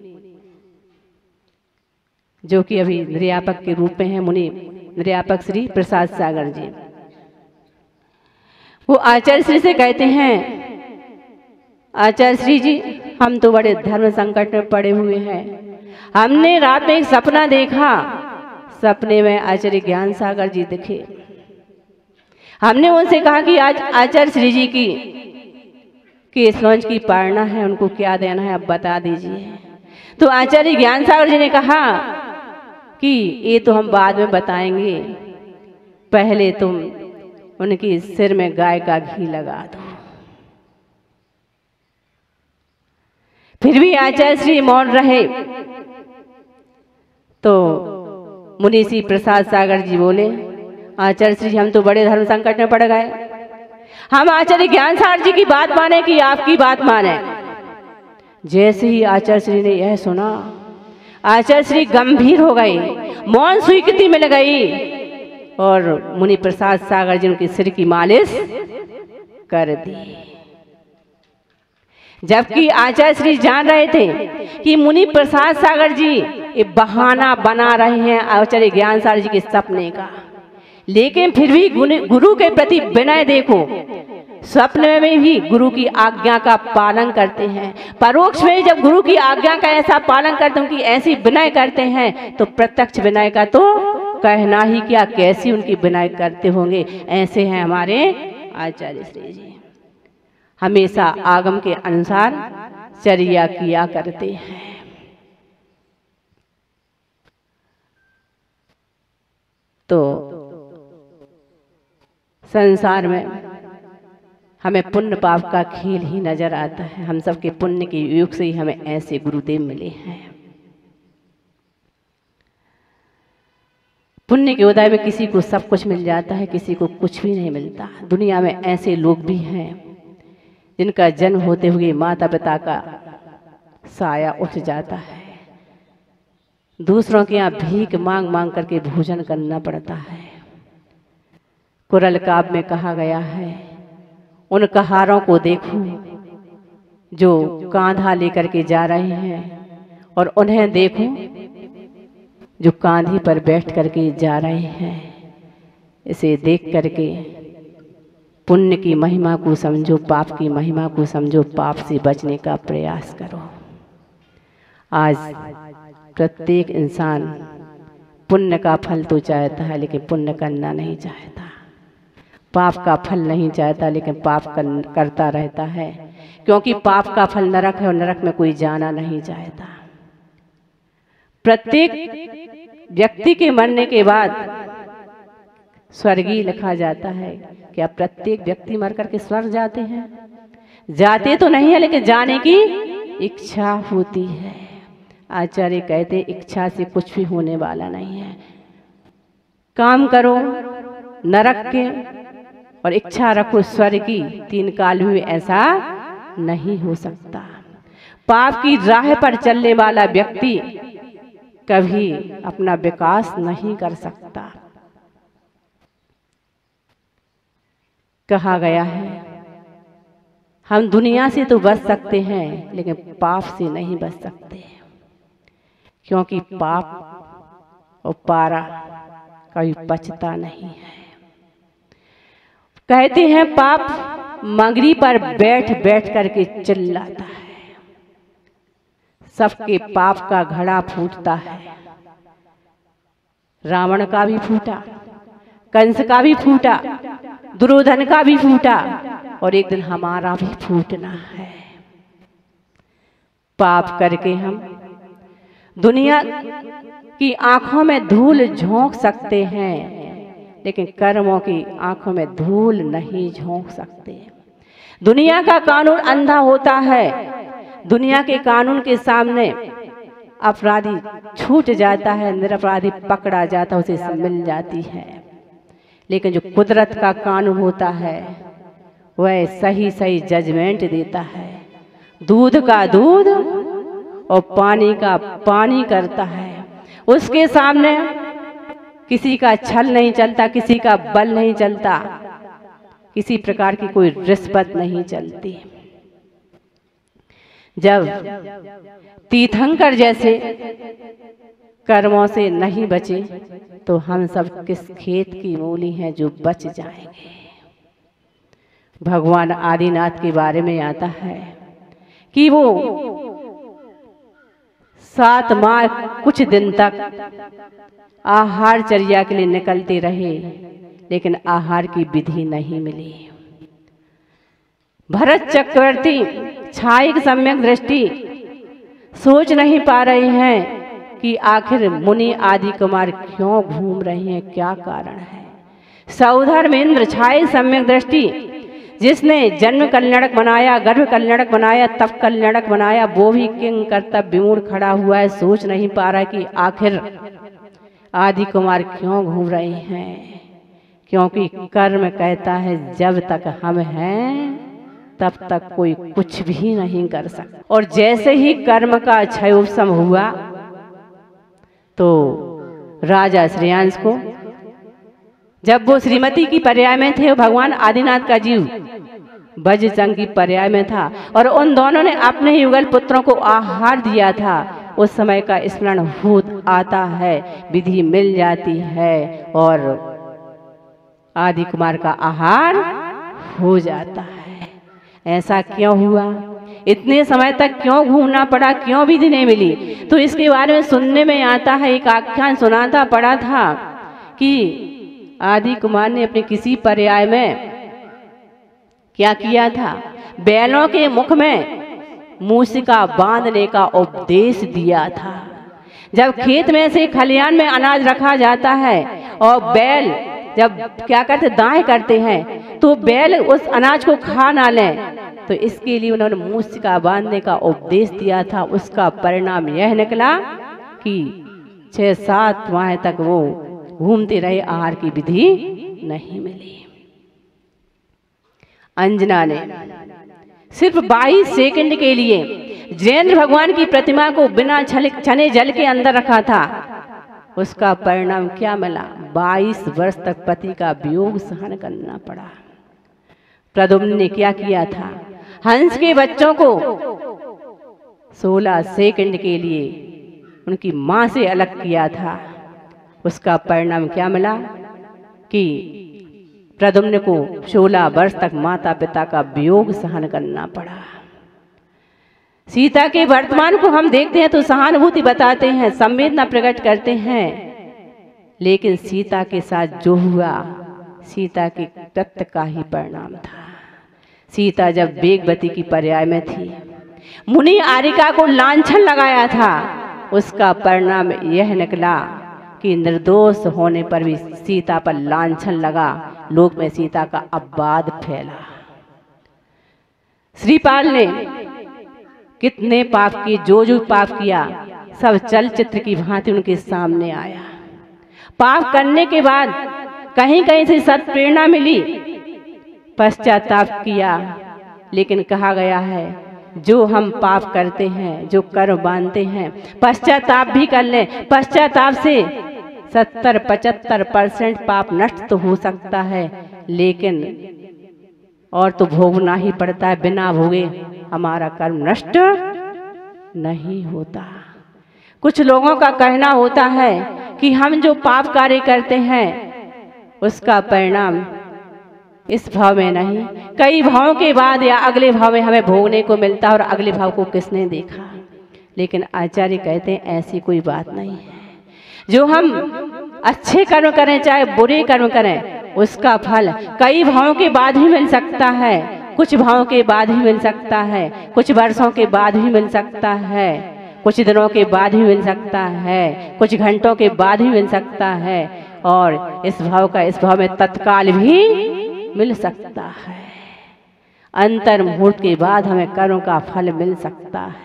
जो कि अभी निर्यापक के रूप में है, मुनि निर्यापक श्री प्रसाद सागर जी, वो आचार्य श्री से कहते हैं, आचार्य श्री जी, हम तो बड़े धर्म संकट में पड़े हुए हैं। हमने रात में एक सपना देखा, सपने में आचार्य ज्ञान सागर जी दिखे। हमने उनसे कहा कि आज आचार्य श्री जी की केस लॉन्च की पारणा है, उनको क्या देना है आप बता दीजिए। तो आचार्य ज्ञान सागर जी ने कहा कि ये तो हम बाद में बताएंगे, पहले तुम उनकी सिर में गाय का घी लगा दो। फिर भी आचार्य श्री मौन रहे। तो मुनि श्री प्रसाद सागर जी बोले, आचार्य श्री हम तो बड़े धर्म संकट में पड़ गए, हम आचार्य ज्ञान सागर जी की बात माने कि आपकी बात माने। जैसे ही आचार्य श्री ने यह सुना, आचार्य श्री गंभीर हो गए, मौन स्वीकृति मिल गई और मुनि प्रसाद सागर जी उनके सिर की मालिश कर दी। जबकि आचार्य श्री जान रहे थे कि मुनि प्रसाद सागर जी ये बहाना बना रहे हैं आचार्य ज्ञान सागर जी के सपने का, लेकिन फिर भी गुरु के प्रति विनय देखो, स्वप्न में भी गुरु की आज्ञा का पालन करते हैं, परोक्ष में जब गुरु की आज्ञा का ऐसा पालन करते हैं कि ऐसी विनय करते हैं, तो प्रत्यक्ष विनय का तो कहना ही क्या, कैसी उनकी विनय करते होंगे। ऐसे हैं हमारे आचार्य श्री जी, हमेशा आगम के अनुसार चर्या किया करते हैं। तो संसार में हमें पुण्य पाप का खेल ही नजर आता है। हम सबके पुण्य के युग से ही हमें ऐसे गुरुदेव मिले हैं। पुण्य के उदय में किसी को सब कुछ मिल जाता है, किसी को कुछ भी नहीं मिलता। दुनिया में ऐसे लोग भी हैं जिनका जन्म होते हुए माता पिता का साया उठ जाता है, दूसरों के यहाँ भीख मांग मांग करके भोजन करना पड़ता है। कुरल काव्य में कहा गया है, उन कहारों को देखो जो कांधा लेकर के जा रहे हैं, और उन्हें देखो जो कांधे पर बैठ करके जा रहे हैं। इसे देख करके पुण्य की महिमा को समझो, पाप की महिमा को समझो, पाप से बचने का प्रयास करो। आज प्रत्येक इंसान पुण्य का फल तो चाहता है, लेकिन पुण्य करना नहीं चाहता। पाप का फल नहीं चाहता, लेकिन पाप कर, करता रहता है, क्योंकि पाप का फल नरक है और नरक में कोई जाना नहीं चाहता। प्रत्येक व्यक्ति के मरने के बाद स्वर्गीय लिखा जाता है। क्या प्रत्येक व्यक्ति मर करके स्वर्ग जाते हैं? जाते तो नहीं है, लेकिन जाने की इच्छा होती है। आचार्य कहते इच्छा से कुछ भी होने वाला नहीं है। काम करो नरक के और इच्छा रखो स्वर्ग की, तीन काल में ऐसा नहीं हो सकता। पाप की राह पर चलने वाला व्यक्ति कभी अपना विकास नहीं कर सकता। कहा गया है हम दुनिया से तो बच सकते हैं, लेकिन पाप से नहीं बच सकते, क्योंकि पाप और पारा कभी बचता नहीं है। कहते हैं पाप मगरी पर बैठ बैठ करके चिल्लाता है, सबके पाप का घड़ा फूटता है। रावण का भी फूटा, कंस का भी फूटा, दुर्योधन का भी फूटा, और एक दिन हमारा भी फूटना है। पाप करके हम दुनिया की आंखों में धूल झोंक सकते हैं, लेकिन कर्मों की आंखों में धूल नहीं झोंक सकते। दुनिया का कानून अंधा होता है, दुनिया के कानून के सामने अपराधी छूट जाता है, निरपराधी पकड़ा जाता है, उसे मिल जाती है। लेकिन जो कुदरत का कानून होता है वह सही सही जजमेंट देता है। दूध का दूध और पानी का पानी करता है। उसके सामने किसी का छल नहीं चलता, किसी का बल नहीं चलता, किसी प्रकार की कोई रिश्वत नहीं चलती। जब तीर्थंकर जैसे कर्मों से नहीं बचे, तो हम सब किस खेत की मूली हैं जो बच जाएंगे। भगवान आदिनाथ के बारे में आता है कि वो सात माह कुछ दिन तक आहार चर्या के लिए निकलते रहे, लेकिन आहार की विधि नहीं मिली। भरत चक्रवर्ती छाई की सम्यक दृष्टि सोच नहीं पा रहे हैं कि आखिर मुनि आदि कुमार क्यों घूम रहे हैं, क्या कारण है। सौधर्मेंद्र छाई सम्यक दृष्टि जिसने जन्म कल्याणक बनाया, गर्भ कल्याणक बनाया, तप कल्याणक बनाया, वो भी किंग कर्तव्य विमूढ़ खड़ा हुआ है, सोच नहीं पा रहा है कि आखिर आदि कुमार क्यों घूम रहे हैं। क्योंकि कर्म कहता है जब तक हम हैं तब तक कोई कुछ भी नहीं कर सकता। और जैसे ही कर्म का क्षयोपशम हुआ तो राजा श्रेयांश को, जब वो श्रीमती की पर्याय में थे, भगवान आदिनाथ का जीव बजरंग की पर्याय में था, और उन दोनों ने अपने युगल पुत्रों को आहार दिया था। उस समय का स्मरण भूत आता है, विधि मिल जाती है, और आदि कुमार का आहार हो जाता है। ऐसा क्यों हुआ? इतने समय तक क्यों घूमना पड़ा, क्यों विधि नहीं मिली? तो इसके बारे में सुनने में आता है, एक आख्यान सुनाता पड़ा था कि आदि कुमार ने अपने किसी पर्याय में क्या किया था, बैलों के मुख में मूसिका बांधने का उपदेश दिया था। जब खेत में से खलिहान में अनाज रखा जाता है और बैल जब क्या करते दाएं करते हैं तो बैल उस अनाज को खा ना लें, तो इसके लिए उन्होंने मूसिका बांधने का उपदेश दिया था। उसका परिणाम यह निकला कि छह सात माह तक वो घूमते रहे, आहार की विधि नहीं मिली। अंजना ने सिर्फ बाईस सेकंड के लिए जयेंद्र भगवान की प्रतिमा को बिना छने जल के अंदर रखा था। उसका परिणाम क्या मिला? बाईस वर्ष तक पति का वियोग सहन करना पड़ा। प्रद्युम्न ने क्या किया था? हंस के बच्चों को सोलह सेकंड के लिए उनकी मां से अलग किया था। उसका परिणाम क्या मिला कि प्रद्युम्न को सोलह वर्ष तक माता पिता का वियोग सहन करना पड़ा। सीता के वर्तमान को हम देखते हैं तो सहानुभूति बताते हैं, संवेदना प्रकट करते हैं, लेकिन सीता के साथ जो हुआ सीता के तत्व का ही परिणाम था। सीता जब वेगवती की पर्याय में थी, मुनि आरिका को लांछन लगाया था, उसका परिणाम यह निकला कि निर्दोष होने पर भी सीता पर लांछन लगा, लोक में सीता का अपवाद फैला। श्रीपाल ने कितने पाप किए, जो जो पाप किया सब चलचित्र की भांति उनके सामने आया। पाप करने के बाद कहीं कहीं से सत्प्रेरणा मिली, पश्चाताप किया, लेकिन कहा गया है जो हम पाप करते हैं, जो कर्म बांधते हैं, पश्चाताप भी कर लें, पश्चाताप से सत्तर पचहत्तर परसेंट पाप नष्ट तो हो सकता है, लेकिन और तो भोगना ही पड़ता है। बिना भोगे हमारा कर्म नष्ट नहीं होता। कुछ लोगों का कहना होता है कि हम जो पाप कार्य करते हैं उसका परिणाम इस भाव में नहीं, कई भावों के बाद या अगले भाव में हमें भोगने को मिलता है, और अगले भाव को किसने देखा। लेकिन आचार्य कहते हैं ऐसी कोई बात नहीं है। जो हम अच्छे कर्म करें चाहे बुरे कर्म करें, उसका फल कई भावों के बाद ही मिल सकता है, कुछ भावों के बाद ही मिल सकता है, कुछ वर्षों के बाद ही मिल सकता है, कुछ दिनों के बाद ही मिल सकता है, कुछ घंटों के बाद ही मिल सकता है, और इस भाव का इस भाव में तत्काल भी मिल सकता है। अंतर मुहूर्त के बाद हमें कर्म का फल मिल सकता है।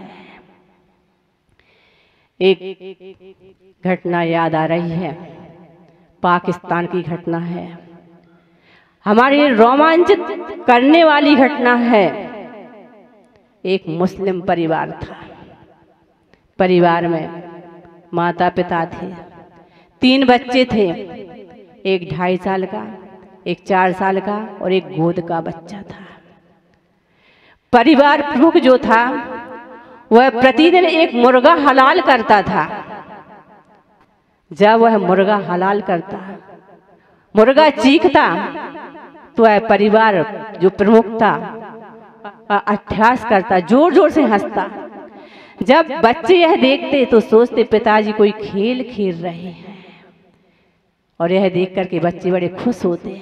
एक घटना याद आ रही है, पाकिस्तान की घटना है, हमारी रोमांचित करने वाली घटना है। एक मुस्लिम परिवार था, परिवार में माता पिता थे, तीन बच्चे थे, एक ढाई साल का, एक चार साल का और एक गोद का बच्चा था। परिवार प्रमुख जो था वह प्रतिदिन एक मुर्गा हलाल करता था। जब वह मुर्गा हलाल करता, मुर्गा चीखता, तो वह परिवार जो प्रमुख था अट्ठास करता, जोर जोर से हंसता। जब बच्चे यह देखते तो सोचते पिताजी कोई खेल खेल रहे हैं, और यह देख करके बच्चे बड़े खुश होते।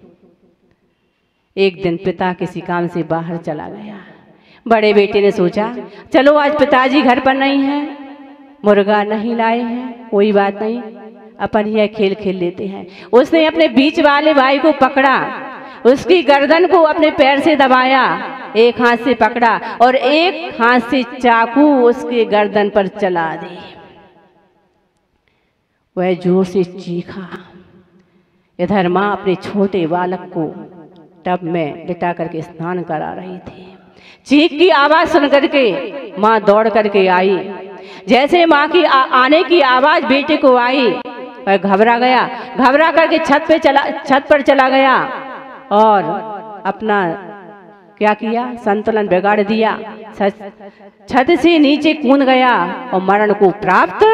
एक दिन पिता किसी काम से बाहर चला गया। बड़े बेटे ने सोचा चलो आज पिताजी घर पर नहीं हैं, मुर्गा नहीं लाए हैं, कोई बात नहीं, अपन यह खेल खेल लेते हैं। उसने अपने बीच वाले भाई को पकड़ा, उसकी गर्दन को अपने पैर से दबाया, एक हाथ से पकड़ा और एक हाथ से चाकू उसके गर्दन पर चला दी। वह जोर से चीखा। इधर माँ अपने छोटे बालक को टब में लिटा करके स्नान करा रही थी। चीख की आवाज सुन करके माँ दौड़ करके आई। जैसे माँ की आ, आने की आवाज बेटे को आई, वह घबरा गया, घबरा करके छत पे चला छत पर चला गया और अपना क्या किया, संतुलन बिगाड़ दिया, छत से नीचे कूद गया और मरण को प्राप्त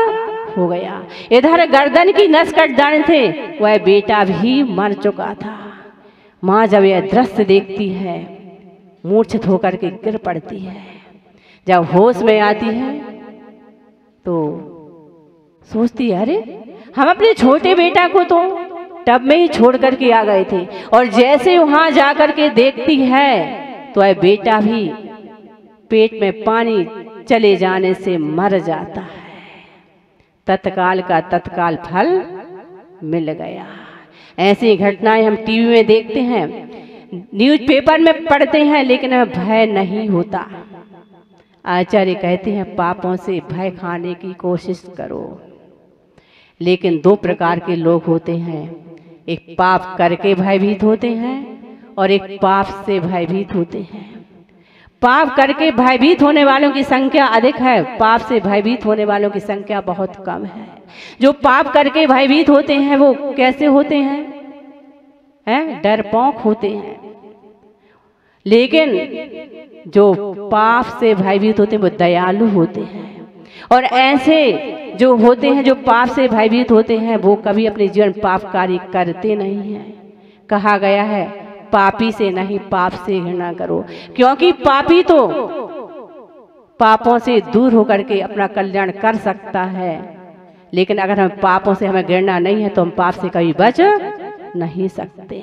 हो गया। इधर गर्दन की नस कट जाने थे, वह बेटा भी मर चुका था। माँ जब यह दृश्य देखती है, मूर्छित होकर के गिर पड़ती है। जब होश में आती है तो सोचती है, अरे हम अपने छोटे बेटा को तो टब में ही छोड़ करके आ गए थे, और जैसे वहां जाकर के देखती है तो वह बेटा भी पेट में पानी चले जाने से मर जाता है। तत्काल का तत्काल फल मिल गया। ऐसी घटनाएं हम टीवी में देखते हैं, न्यूज़पेपर में पढ़ते हैं, लेकिन हमें भय नहीं होता। आचार्य कहते हैं पापों से भय खाने की कोशिश करो। लेकिन दो प्रकार के लोग होते हैं, एक पाप करके भयभीत होते हैं और एक पाप से भयभीत होते हैं। पाप करके भयभीत होने वालों की संख्या अधिक है, पाप से भयभीत होने वालों की संख्या बहुत कम है। जो पाप करके भयभीत होते हैं वो कैसे होते हैं? हैं? डरपोक होते हैं। लेकिन जो पाप से भयभीत होते हैं वो दयालु होते हैं। और ऐसे जो होते हैं, जो पाप से भयभीत होते हैं, वो कभी अपने जीवन पाप कार्य करते नहीं हैं। कहा गया है पापी से नहीं पाप से घृणा करो, क्योंकि पापी तो पापों से दूर होकर के अपना कल्याण कर सकता है। लेकिन अगर हम पापों से हमें घृणा नहीं है तो हम पाप से कभी बच नहीं सकते।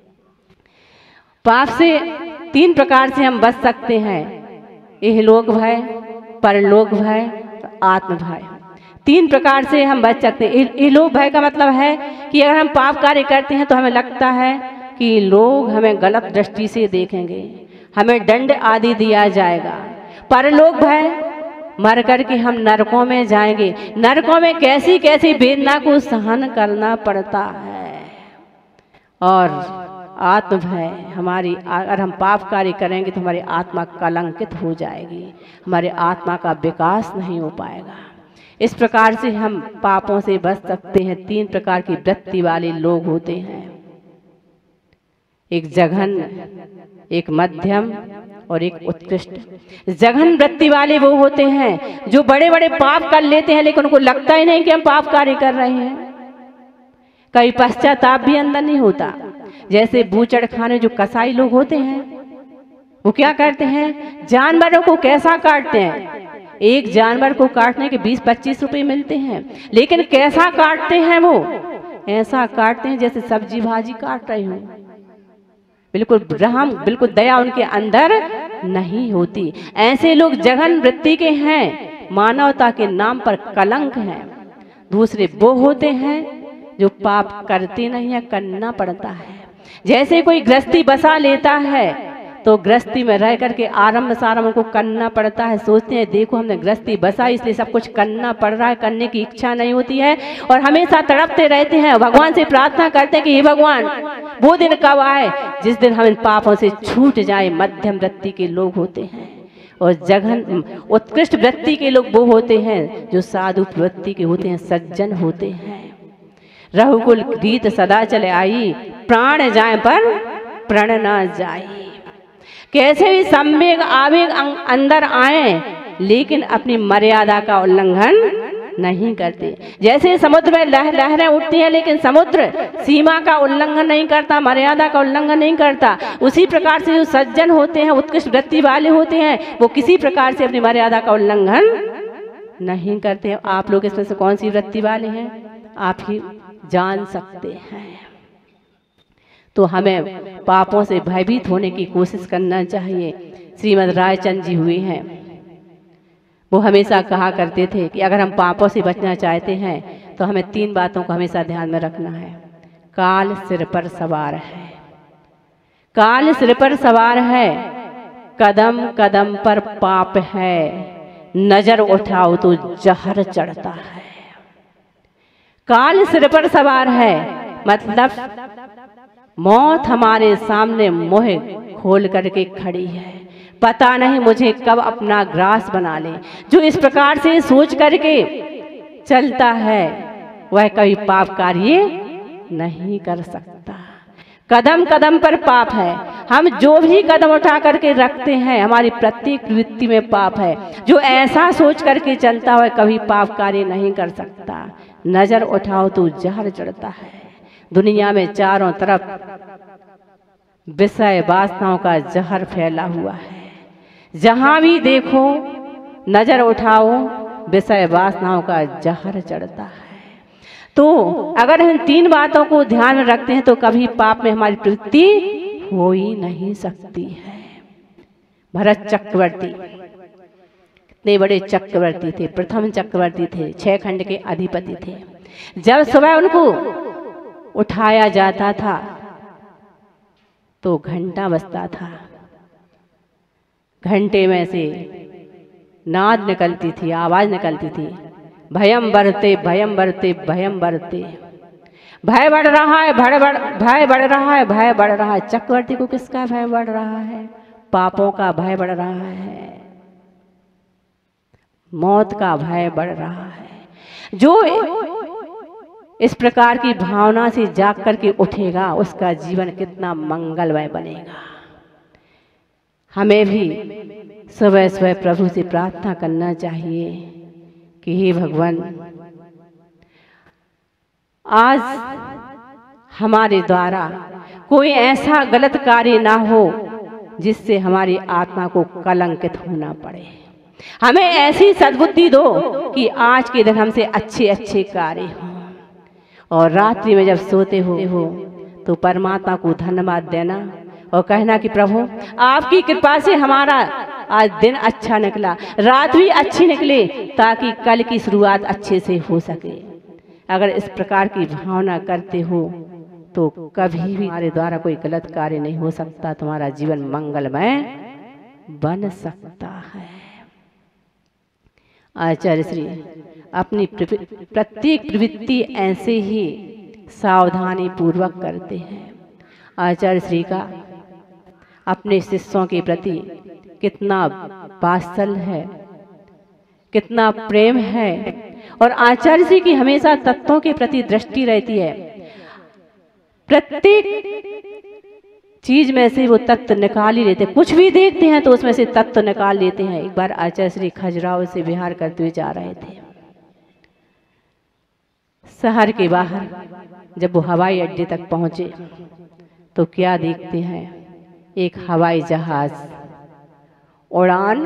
पाप से तीन प्रकार से हम बच सकते हैं, इहलोक भय, परलोक भय, आत्म भय। तीन प्रकार से हम बच सकते हैं। इहलोक भय का मतलब है कि अगर हम पाप कार्य करते हैं तो हमें लगता है कि लोग हमें गलत दृष्टि से देखेंगे, हमें दंड आदि दिया जाएगा। परलोक भय, मर कर के हम नरकों में जाएंगे, नरकों में कैसी कैसी वेदना को सहन करना पड़ता है। और आत्म भय, हमारी अगर हम पाप कार्य करेंगे तो हमारी आत्मा कलंकित हो जाएगी, हमारे आत्मा का विकास नहीं हो पाएगा। इस प्रकार से हम पापों से बच सकते हैं। तीन प्रकार की वृत्ति वाले लोग होते हैं, एक जघन, एक मध्यम और एक उत्कृष्ट। जघन वृत्ति वाले वो होते हैं जो बड़े बड़े पाप कर लेते हैं, लेकिन उनको लगता ही नहीं कि हम पाप कार्य कर रहे हैं, कभी पश्चाताप भी अंदर नहीं होता। जैसे बूचड़ खाने जो कसाई लोग होते हैं, वो क्या करते हैं, जानवरों को कैसा काटते हैं। एक जानवर को काटने के बीस पच्चीस रुपए मिलते हैं, लेकिन कैसा काटते हैं, वो ऐसा काटते हैं जैसे सब्जी भाजी काट रहे हो। बिल्कुल रहम, बिल्कुल दया उनके अंदर नहीं होती। ऐसे लोग जघन वृत्ति के हैं, मानवता के नाम पर कलंक हैं। दूसरे वो होते हैं जो पाप करते नहीं है, करना पड़ता है। जैसे कोई गृहस्थी बसा लेता है तो गृहस्थी में रह करके आरंभ सारंभ को करना पड़ता है। सोचते हैं देखो हमने गृहस्थी बसा इसलिए सब कुछ करना पड़ रहा है, करने की इच्छा नहीं होती है और हमेशा तड़पते रहते हैं। भगवान से प्रार्थना करते हैं कि हे भगवान वो दिन कब आए जिस दिन हम इन पापों से छूट जाए। मध्यम वृत्ति के लोग होते हैं और जघन उत्कृष्ट वृत्ति के लोग वो होते हैं जो साधु वृत्ति के होते हैं, सज्जन होते हैं। रघुकुल रीत सदा चले आई, प्राण जाए पर प्रण न जाए। कैसे भी संवेग आवेग अंदर आए लेकिन अपनी मर्यादा का उल्लंघन नहीं करते। जैसे समुद्र में लह, लहरें उठती हैं लेकिन समुद्र सीमा का उल्लंघन नहीं करता, मर्यादा का उल्लंघन नहीं करता, उसी प्रकार से जो सज्जन होते हैं, उत्कृष्ट वृत्ति वाले होते हैं, वो किसी प्रकार से अपनी मर्यादा का उल्लंघन नहीं करते हैं। आप लोग इसमें से कौन सी वृत्ति वाले हैं आप ही जान सकते हैं। तो हमें पापों से भयभीत होने की कोशिश करना चाहिए। श्रीमद् रायचंद जी हुए हैं, वो हमेशा कहा करते थे कि अगर हम पापों से बचना चाहते हैं तो हमें तीन बातों को हमेशा ध्यान में रखना है। काल सिर पर सवार है, काल सिर पर सवार है, कदम कदम पर पाप है, नजर उठाओ तो जहर चढ़ता है। काल सिर पर सवार है मतलब मौत हमारे सामने मुंह खोल करके खड़ी है, पता नहीं मुझे कब अपना ग्रास बना ले। जो इस प्रकार से सोच करके चलता है वह कभी पाप कार्य नहीं कर सकता। कदम कदम पर पाप है, हम जो भी कदम उठा करके रखते हैं हमारी प्रत्येक प्रवृत्ति में पाप है। जो ऐसा सोच करके चलता है कभी पाप कार्य नहीं कर सकता। नजर उठाओ तो जहर चढ़ता है। दुनिया में चारों तरफ विषय वासनाओं का जहर फैला हुआ है। जहां भी देखो नजर उठाओ विषय वासनाओं का जहर चढ़ता है। तो अगर हम तीन बातों को ध्यान में रखते हैं तो कभी पाप में हमारी प्रवृत्ति हो ही नहीं सकती है। भरत चक्रवर्ती कितने बड़े चक्रवर्ती थे, प्रथम चक्रवर्ती थे, छह खंड के अधिपति थे। जब सुबह उनको उठाया जाता था तो घंटा बजता था, घंटे में से नाद निकलती थी, आवाज निकलती थी, भयम बरते भयम बरते भयम बरते, भय बढ़ रहा है, भय बढ़ भय बढ़ रहा है, भय बढ़ रहा है। चक्रवर्ती को किसका भय बढ़ रहा है? पापों का भय बढ़ रहा है, मौत का भय बढ़ रहा है। जो इस प्रकार की भावना से जाग करके उठेगा उसका जीवन कितना मंगलमय बनेगा। हमें भी सुबह सुबह प्रभु से प्रार्थना करना चाहिए कि हे भगवान, आज हमारे द्वारा कोई ऐसा गलत कार्य ना हो जिससे हमारी आत्मा को कलंकित होना पड़े। हमें ऐसी सद्बुद्धि दो कि आज के दिन हमसे अच्छे अच्छे कार्य हों। और रात्रि में जब सोते हो, हो तो परमात्मा को धन्यवाद देना और कहना कि प्रभु आपकी कृपा से हमारा आज दिन अच्छा निकला, रात भी अच्छी निकले ताकि कल की शुरुआत अच्छे से हो सके। अगर इस प्रकार की भावना करते हो तो कभी भी हमारे द्वारा कोई गलत कार्य नहीं हो सकता, तुम्हारा जीवन मंगलमय बन सकता है। आचार्य श्री अपनी प्रत्येक प्रवृत्ति ऐसे ही सावधानी पूर्वक करते हैं। आचार्य श्री का अपने शिष्यों के प्रति कितना वात्सल्य है, कितना प्रेम है। और आचार्य जी की हमेशा तत्वों के प्रति दृष्टि रहती है। प्रत्येक चीज में से वो तत्व निकाल ही लेते, कुछ भी देखते हैं तो उसमें से तत्व निकाल लेते हैं। एक बार आचार्य श्री खजुराहो से विहार करते हुए जा रहे थे। शहर के बाहर जब वो हवाई अड्डे तक पहुंचे तो क्या देखते हैं, एक हवाई जहाज उड़ान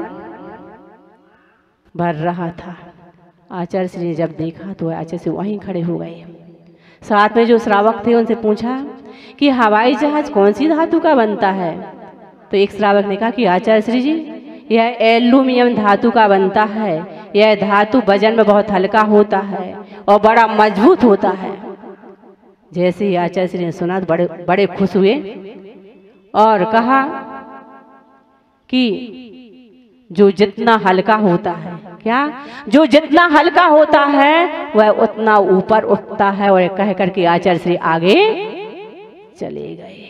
भर रहा था। आचार्य श्री ने जब देखा तो आचार्य से वहीं खड़े हो गए। साथ में जो श्रावक थे उनसे पूछा कि हवाई जहाज कौन सी धातु का बनता है? तो एक श्रावक ने कहा कि आचार्य श्री जी यह एल्यूमिनियम धातु का बनता है। यह धातु वजन में बहुत हल्का होता है और बड़ा मजबूत होता है। जैसे ही आचार्य श्री ने सुना तो बड़े बड़े खुश हुए और कहा कि जो जितना हल्का होता है, क्या जो जितना हल्का होता है वह उतना ऊपर उठता है। और कह करके आचार्य श्री आगे चले गए।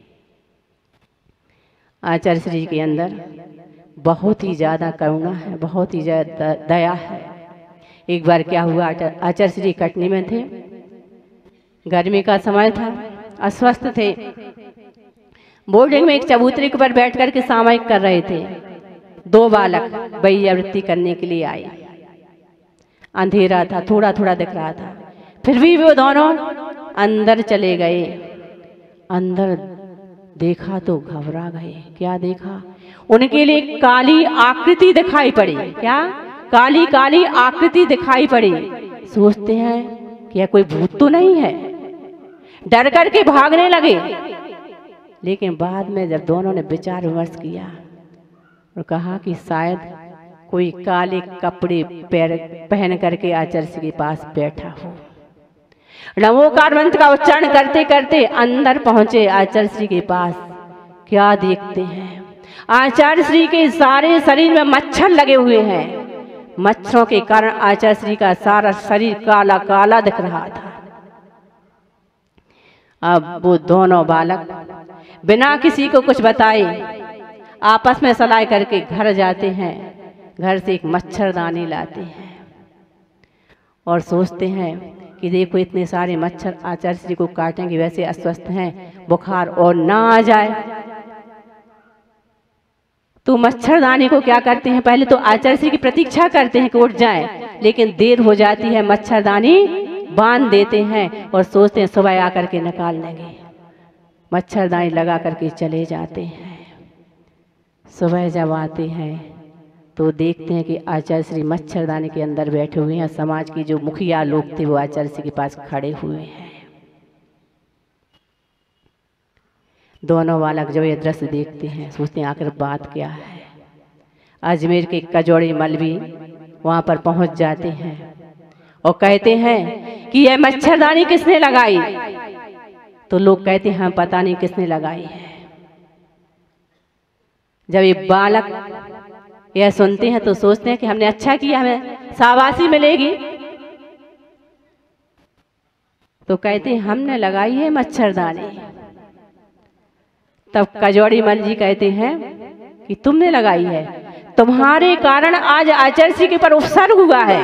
आचार्य श्री के अंदर बहुत ही ज्यादा करुणा है, बहुत ही ज्यादा दया है। एक बार क्या हुआ, आचार्य श्री कटनी में थे, गर्मी का समय था, अस्वस्थ थे। बोर्डिंग में एक चबूतरे के ऊपर बैठ करके सामयिक कर रहे थे। दो बालक वैयावृत्ति करने के लिए आए। अंधेरा था, थोड़ा थोड़ा दिख रहा था, फिर भी वो दोनों अंदर चले गए। अंदर देखा तो घबरा गए। क्या देखा? उनके लिए काली आकृति दिखाई पड़ी। क्या? काली काली आकृति दिखाई पड़ी। सोचते हैं कि यह कोई भूत तो नहीं है, डर करके भागने लगे। लेकिन बाद में जब दोनों ने विचार विमर्श किया और कहा कि शायद कोई काले कपड़े पैर पहन करके आचार्य श्री के पास बैठा हो। नमोकार मंत्र का उच्चारण करते करते अंदर पहुंचे आचार्य श्री के पास। क्या देखते हैं, आचार्य श्री के सारे शरीर में मच्छर लगे हुए हैं। मच्छरों के कारण आचार्य श्री का सारा शरीर काला काला दिख रहा था। अब वो दोनों बालक बिना किसी को कुछ बताए आपस में सलाह करके घर जाते हैं। घर से एक मच्छरदानी लाते हैं और सोचते हैं कि देखो इतने सारे मच्छर आचार्य श्री को काटेंगे, वैसे अस्वस्थ हैं, बुखार और ना आ जाए। तो मच्छरदानी को क्या करते हैं, पहले तो आचार्य श्री की प्रतीक्षा करते हैं कि उठ जाए, लेकिन देर हो जाती है, मच्छरदानी बांध देते हैं और सोचते हैं सुबह आकर के निकाल लेंगे। मच्छरदानी लगा करके चले जाते हैं। सुबह जब आते हैं तो देखते हैं कि आचार्य श्री मच्छरदानी के अंदर बैठे हुए हैं। समाज की जो मुखिया लोग थे वो आचार्य श्री के पास खड़े हुए हैं। दोनों बालक जब ये दृश्य देखते हैं सोचते हैं आखिर बात क्या है। अजमेर के कजौड़ी मलवी वहाँ पर पहुँच जाते हैं और कहते हैं कि यह मच्छरदानी किसने लगाई। तो लोग कहते हैं हम पता नहीं किसने लगाई है। जब ये बालक यह सुनते हैं तो सोचते हैं कि हमने अच्छा किया, हमें शाबाशी मिलेगी। तो कहते हैं हमने लगाई है मच्छरदानी। तब कजौड़ी मल जी कहते हैं कि तुमने लगाई है, तुम्हारे कारण आज आचार्य श्री के पर उपसर्ग हुआ है।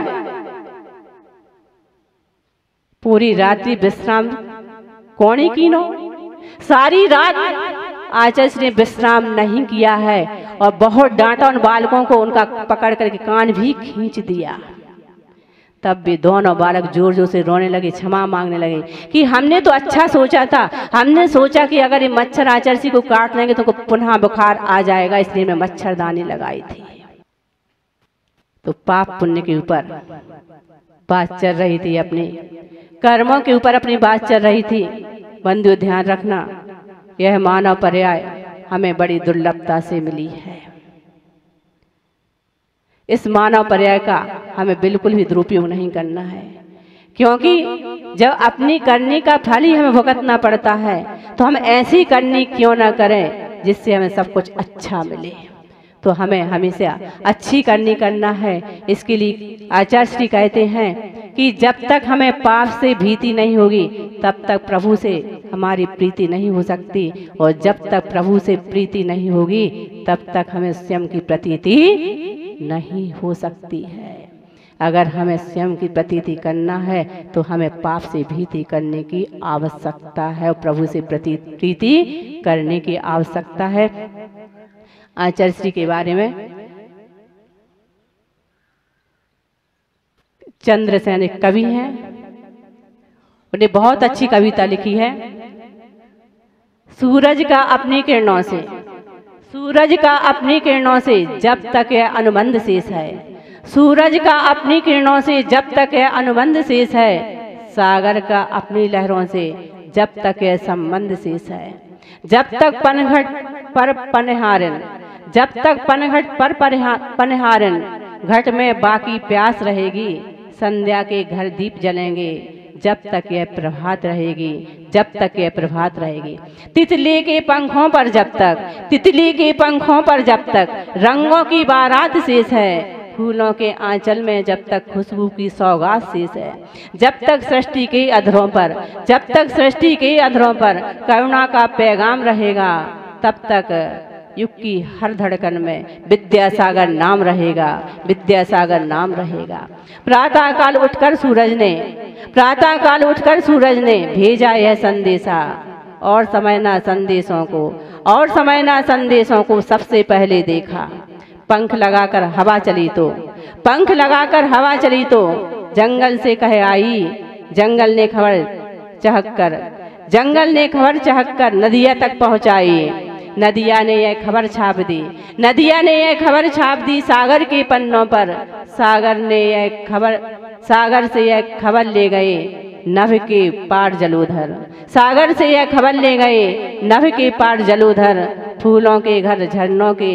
पूरी रात्रि विश्राम कौन कीनो, सारी रात आचार्य श्री ने विश्राम नहीं किया है और बहुत डांटा उन बालकों को, उनका पकड़ करके कान भी खींच दिया। तब भी दोनों बालक जोर जोर से रोने लगे, क्षमा मांगने लगे कि हमने तो अच्छा सोचा था, हमने सोचा कि अगर ये मच्छर आचार्य श्री को काट लेंगे तो पुनः बुखार आ जाएगा, इसलिए मैं मच्छरदानी लगाई थी। तो पाप पुण्य के ऊपर बात चल रही थी, अपने कर्मों के ऊपर अपनी बात चल रही थी। बंधु ध्यान रखना, यह मानव पर्याय हमें बड़ी दुर्लभता से मिली है। इस मानव पर्याय का हमें बिल्कुल भी दुरुपयोग नहीं करना है, क्योंकि जब अपनी करने का फल ही हमें भुगतना पड़ता है तो हम ऐसी करनी क्यों ना करें जिससे हमें सब कुछ अच्छा मिले। तो हमें हमेशा अच्छी करनी करना है। इसके लिए आचार्य श्री कहते हैं कि जब तक हमें पाप से भीति नहीं होगी तब तक प्रभु से हमारी प्रीति नहीं हो सकती, और जब तक प्रभु से प्रीति नहीं होगी तब तक हमें स्वयं की प्रतीति नहीं हो सकती है। अगर हमें स्वयं की प्रतीति करना है तो हमें पाप से भीति करने की आवश्यकता है और प्रभु से प्रीति करने की आवश्यकता है। आचार्य श्री के बारे में चंद्रसेन एक कवि हैं, उन्हें बहुत अच्छी कविता लिखी है। सूरज का अपनी किरणों से, सूरज का अपनी किरणों से जब तक यह अनुबंध शेष है, सूरज का अपनी किरणों से जब तक यह अनुबंध शेष है, सागर का अपनी लहरों से जब तक यह संबंध शेष है, जब तक पनघट पर पनहारन, जब तक पनघट पर पनहारन, घट में बाकी प्यास रहेगी, संध्या के घर दीप जलेंगे जब तक यह प्रभात रहेगी, जब तक यह प्रभात रहेगी। तितली के पंखों पर जब तक, तितली के पंखों पर जब तक रंगों की बारात शेष है, फूलों के आंचल में जब तक खुशबू की सौगात शेष है, जब तक सृष्टि के अधरों पर, जब तक सृष्टि के अधरों पर करुणा का पैगाम रहेगा, तब तक युग की हर धड़कन में विद्यासागर नाम रहेगा, विद्यासागर नाम रहेगा। प्रातः काल उठकर सूरज ने, प्रातः काल उठकर सूरज ने भेजा यह संदेशा, और समझना संदेशों को, और समझना संदेशों को सबसे पहले देखा। पंख लगाकर हवा चली तो, पंख लगाकर हवा चली तो जंगल से कहे आई, जंगल ने खबर चहक कर, जंगल ने खबर चहक कर नदिया तक पहुंचाई। नदिया ने यह खबर छाप दी, नदिया ने यह खबर छाप दी सागर के पन्नों पर, सागर ने यह खबर, सागर से यह खबर ले गए नभ के पार जलोधर, सागर से यह खबर ले गए नभ के पार जलोधर। फूलों के घर झरनों के,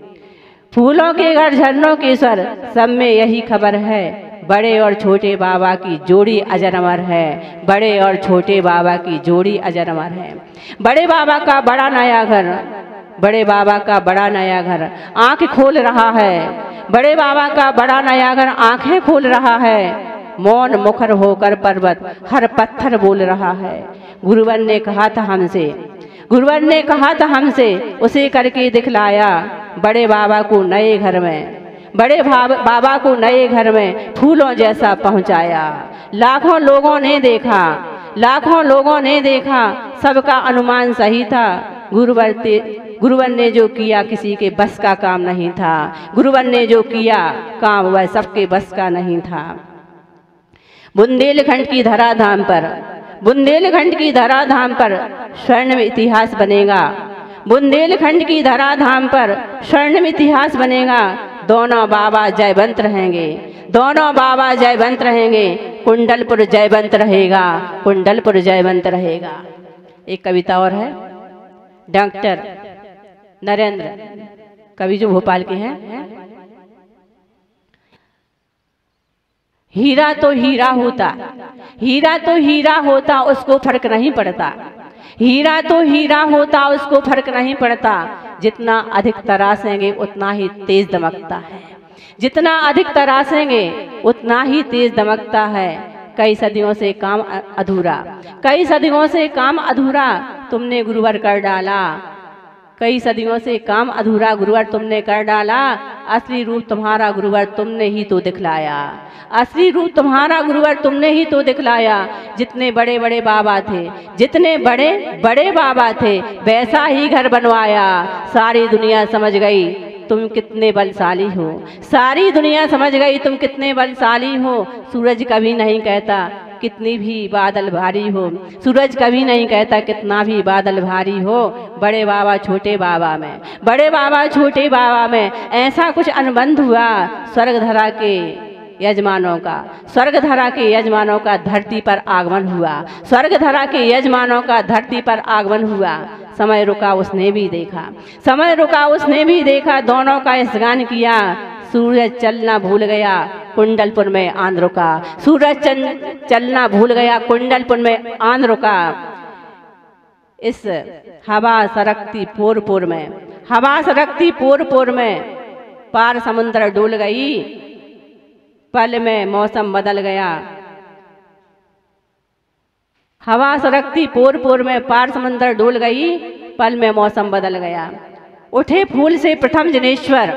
फूलों के घर झरनों के स्वर, सब में यही खबर है, बड़े और छोटे बाबा की जोड़ी अजर अमर है, बड़े और छोटे बाबा की जोड़ी अजर अमर है। बड़े बाबा का बड़ा नया घर, बड़े बाबा का बड़ा नया घर आंख खोल रहा है, बड़े बाबा का बड़ा नया घर आंखें खोल रहा है। मौन मुखर होकर पर्वत हर पत्थर बोल रहा है। गुरुवर ने कहा था हमसे, गुरुवर ने कहा था हमसे, उसे करके दिखलाया बड़े बाबा को नए घर में, बड़े बाबा को नए घर में फूलों जैसा पहुंचाया। लाखों लोगों ने देखा, लाखों लोगों ने देखा, सबका अनुमान सही था। गुरुवर गुरुवर ने जो किया किसी के बस का काम नहीं था। गुरुवर ने जो किया काम वह सबके बस का नहीं था। बुंदेलखंड की धराधाम पर बुंदेलखंड की धराधाम पर स्वर्णिम इतिहास बनेगा। बुंदेलखंड की धराधाम पर स्वर्णिम इतिहास बनेगा। दोनों बाबा जयवंत रहेंगे, दोनों बाबा जयवंत रहेंगे। कुंडलपुर जयवंत रहेगा, कुंडलपुर जयवंत रहेगा। एक कविता और है, डॉक्टर नरेंद्र कवि जो भोपाल के हैं, हीरा तो हीरा होता, हीरा तो हीरा होता उसको फर्क नहीं पड़ता। हीरा तो हीरा होता उसको फर्क नहीं पड़ता। जितना अधिक तराशेंगे उतना ही तेज दमकता है, जितना अधिक तराशेंगे उतना ही तेज दमकता है। कई सदियों से काम अधूरा, कई सदियों से काम अधूरा तुमने गुरुवर कर डाला। कई सदियों से काम अधूरा गुरुवर तुमने कर डाला। असली रूप तुम्हारा गुरुवर तुमने ही तो दिखलाया, असली रूप तुम्हारा गुरुवर तुमने ही तो दिखलाया। जितने बड़े बड़े बाबा थे, जितने बड़े बड़े बाबा थे वैसा ही घर बनवाया। सारी दुनिया समझ गई तुम कितने बलशाली हो, सारी दुनिया समझ गई तुम कितने बलशाली हो। सूरज कभी नहीं कहता कितनी भी बादल भारी हो, सूरज कभी नहीं कहता कितना भी बादल भारी हो। बड़े बाबा छोटे बाबा में, बड़े बाबा छोटे बाबा में ऐसा कुछ अनुबंध हुआ। स्वर्ग धरा के यजमानों का, स्वर्ग धरा के यजमानों का धरती पर आगमन हुआ, स्वर्ग धरा के यजमानों का धरती पर आगमन हुआ। समय रुका उसने भी देखा, समय रुका उसने भी देखा। दोनों का स्नान किया। सूरज चलना भूल गया कुंडलपुर में आंध रुका, सूरज चलना भूल गया कुंडलपुर में आंध रुका। इस हवा सरकती पोर पोर में, हवा सरकती पोर पोर में पार समुद्र डोल गई। पल में मौसम बदल गया। हवा सरकती पोर पोर में पार समुद्र डोल गई। पल में मौसम बदल गया। उठे फूल से प्रथम जनेश्वर,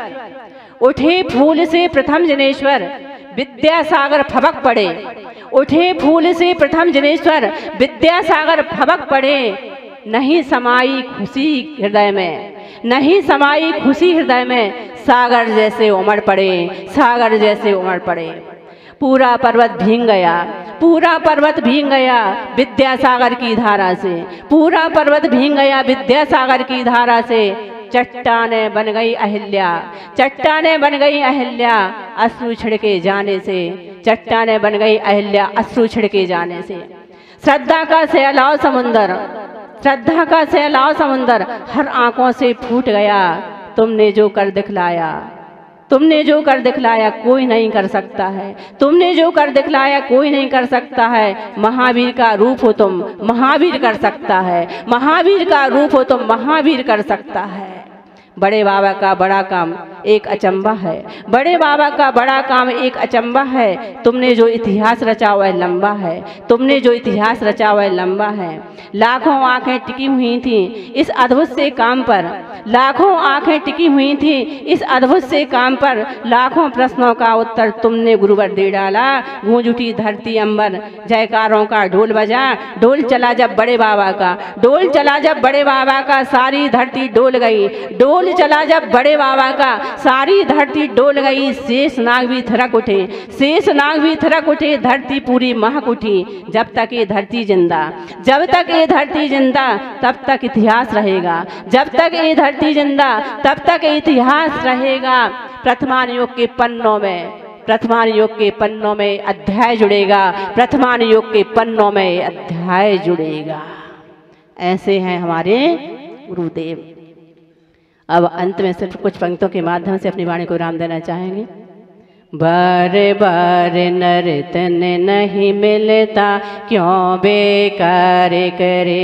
उठे फूल से प्रथम जनेश्वर विद्यासागर फबक पड़े। उठे फूल से प्रथम जनेश्वर विद्यासागर फबक पड़े। नहीं समाई खुशी हृदय में, नहीं समाई खुशी हृदय में। सागर जैसे उमड़ पड़े, सागर जैसे उमड़ पड़े। पूरा पर्वत भीग गया, पूरा पर्वत भीग गया विद्यासागर की धारा से, पूरा पर्वत भीग गया विद्यासागर की धारा से। चट्टानें बन गई अहिल्या, चट्टानें बन गई अहिल्या अश्रु छिड़के जाने से, चट्टानें बन गई अहिल्या अश्रु छिड़के जाने से। श्रद्धा का सैलाव समुंदर, श्रद्धा का सैलाव समुंदर हर आंखों से फूट गया। तुमने जो कर दिखलाया, तुमने जो कर दिखलाया कोई नहीं कर सकता है, तुमने जो कर दिखलाया कोई नहीं कर सकता है। महावीर का रूप हो तुम, महावीर कर सकता है, महावीर का रूप हो तुम, महावीर कर सकता है। बड़े बाबा का बड़ा काम एक अचंबा है, बड़े बाबा का बड़ा काम एक अचंबा है। तुमने जो इतिहास रचा वह लंबा है, तुमने जो इतिहास रचा वह लंबा है। लाखों आंखें टिकी हुई थीं इस अद्भुत से काम पर, लाखों आंखें टिकी हुई थीं इस अद्भुत से काम पर। लाखों प्रश्नों का उत्तर तुमने गुरुवर दे डाला। गूंज उठी धरती अंबर, जयकारों का ढोल बजा। ढोल चला जब बड़े बाबा का, ढोल चला जब बड़े बाबा का सारी धरती डोल गई। ढोल चला जब बड़े बाबा का सारी धरती डोल गई। शेष नाग भी थिरक उठे, शेष नाग भी थिरक उठे, धरती पूरी महक उठी। जब तक ये धरती जिंदा, जब तक ये धरती जिंदा तब तक इतिहास रहेगा, जब तक ये धरती जिंदा तब तक इतिहास रहेगा। प्रथमान योग के पन्नों में, प्रथमान योग के पन्नों में अध्याय जुड़ेगा, प्रथमान योग के पन्नों में अध्याय जुड़ेगा। ऐसे हैं हमारे गुरुदेव। अब अंत में सिर्फ कुछ पंक्तियों के माध्यम से अपनी वाणी को विराम देना चाहेंगे। बार बार नर्तन नहीं मिलता क्यों बेकार करे,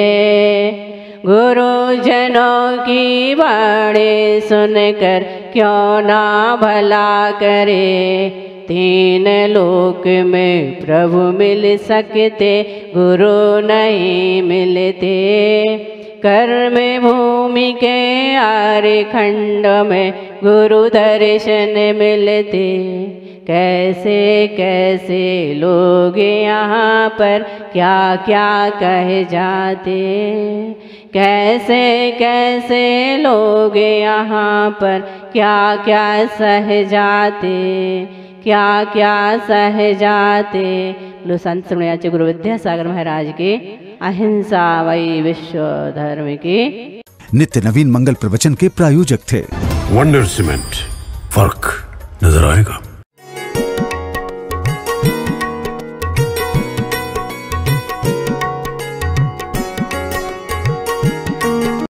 गुरुजनों की वाणी सुनकर क्यों ना भला करे। तीन लोक में प्रभु मिल सकते गुरु नहीं मिलते, कर्म भूमि के आर्य खंड में गुरु दर्शन मिलते। कैसे कैसे लोग यहाँ पर क्या क्या कह जाते, कैसे कैसे लोग यहाँ पर क्या क्या सह जाते, क्या क्या सह जाते। लो संत सुनियाचे गुरु विद्यासागर महाराज के अहिंसा वही विश्व धर्म के नित्य नवीन मंगल प्रवचन के प्रायोजक थे। वंडर सीमेंट, फर्क नजर आएगा।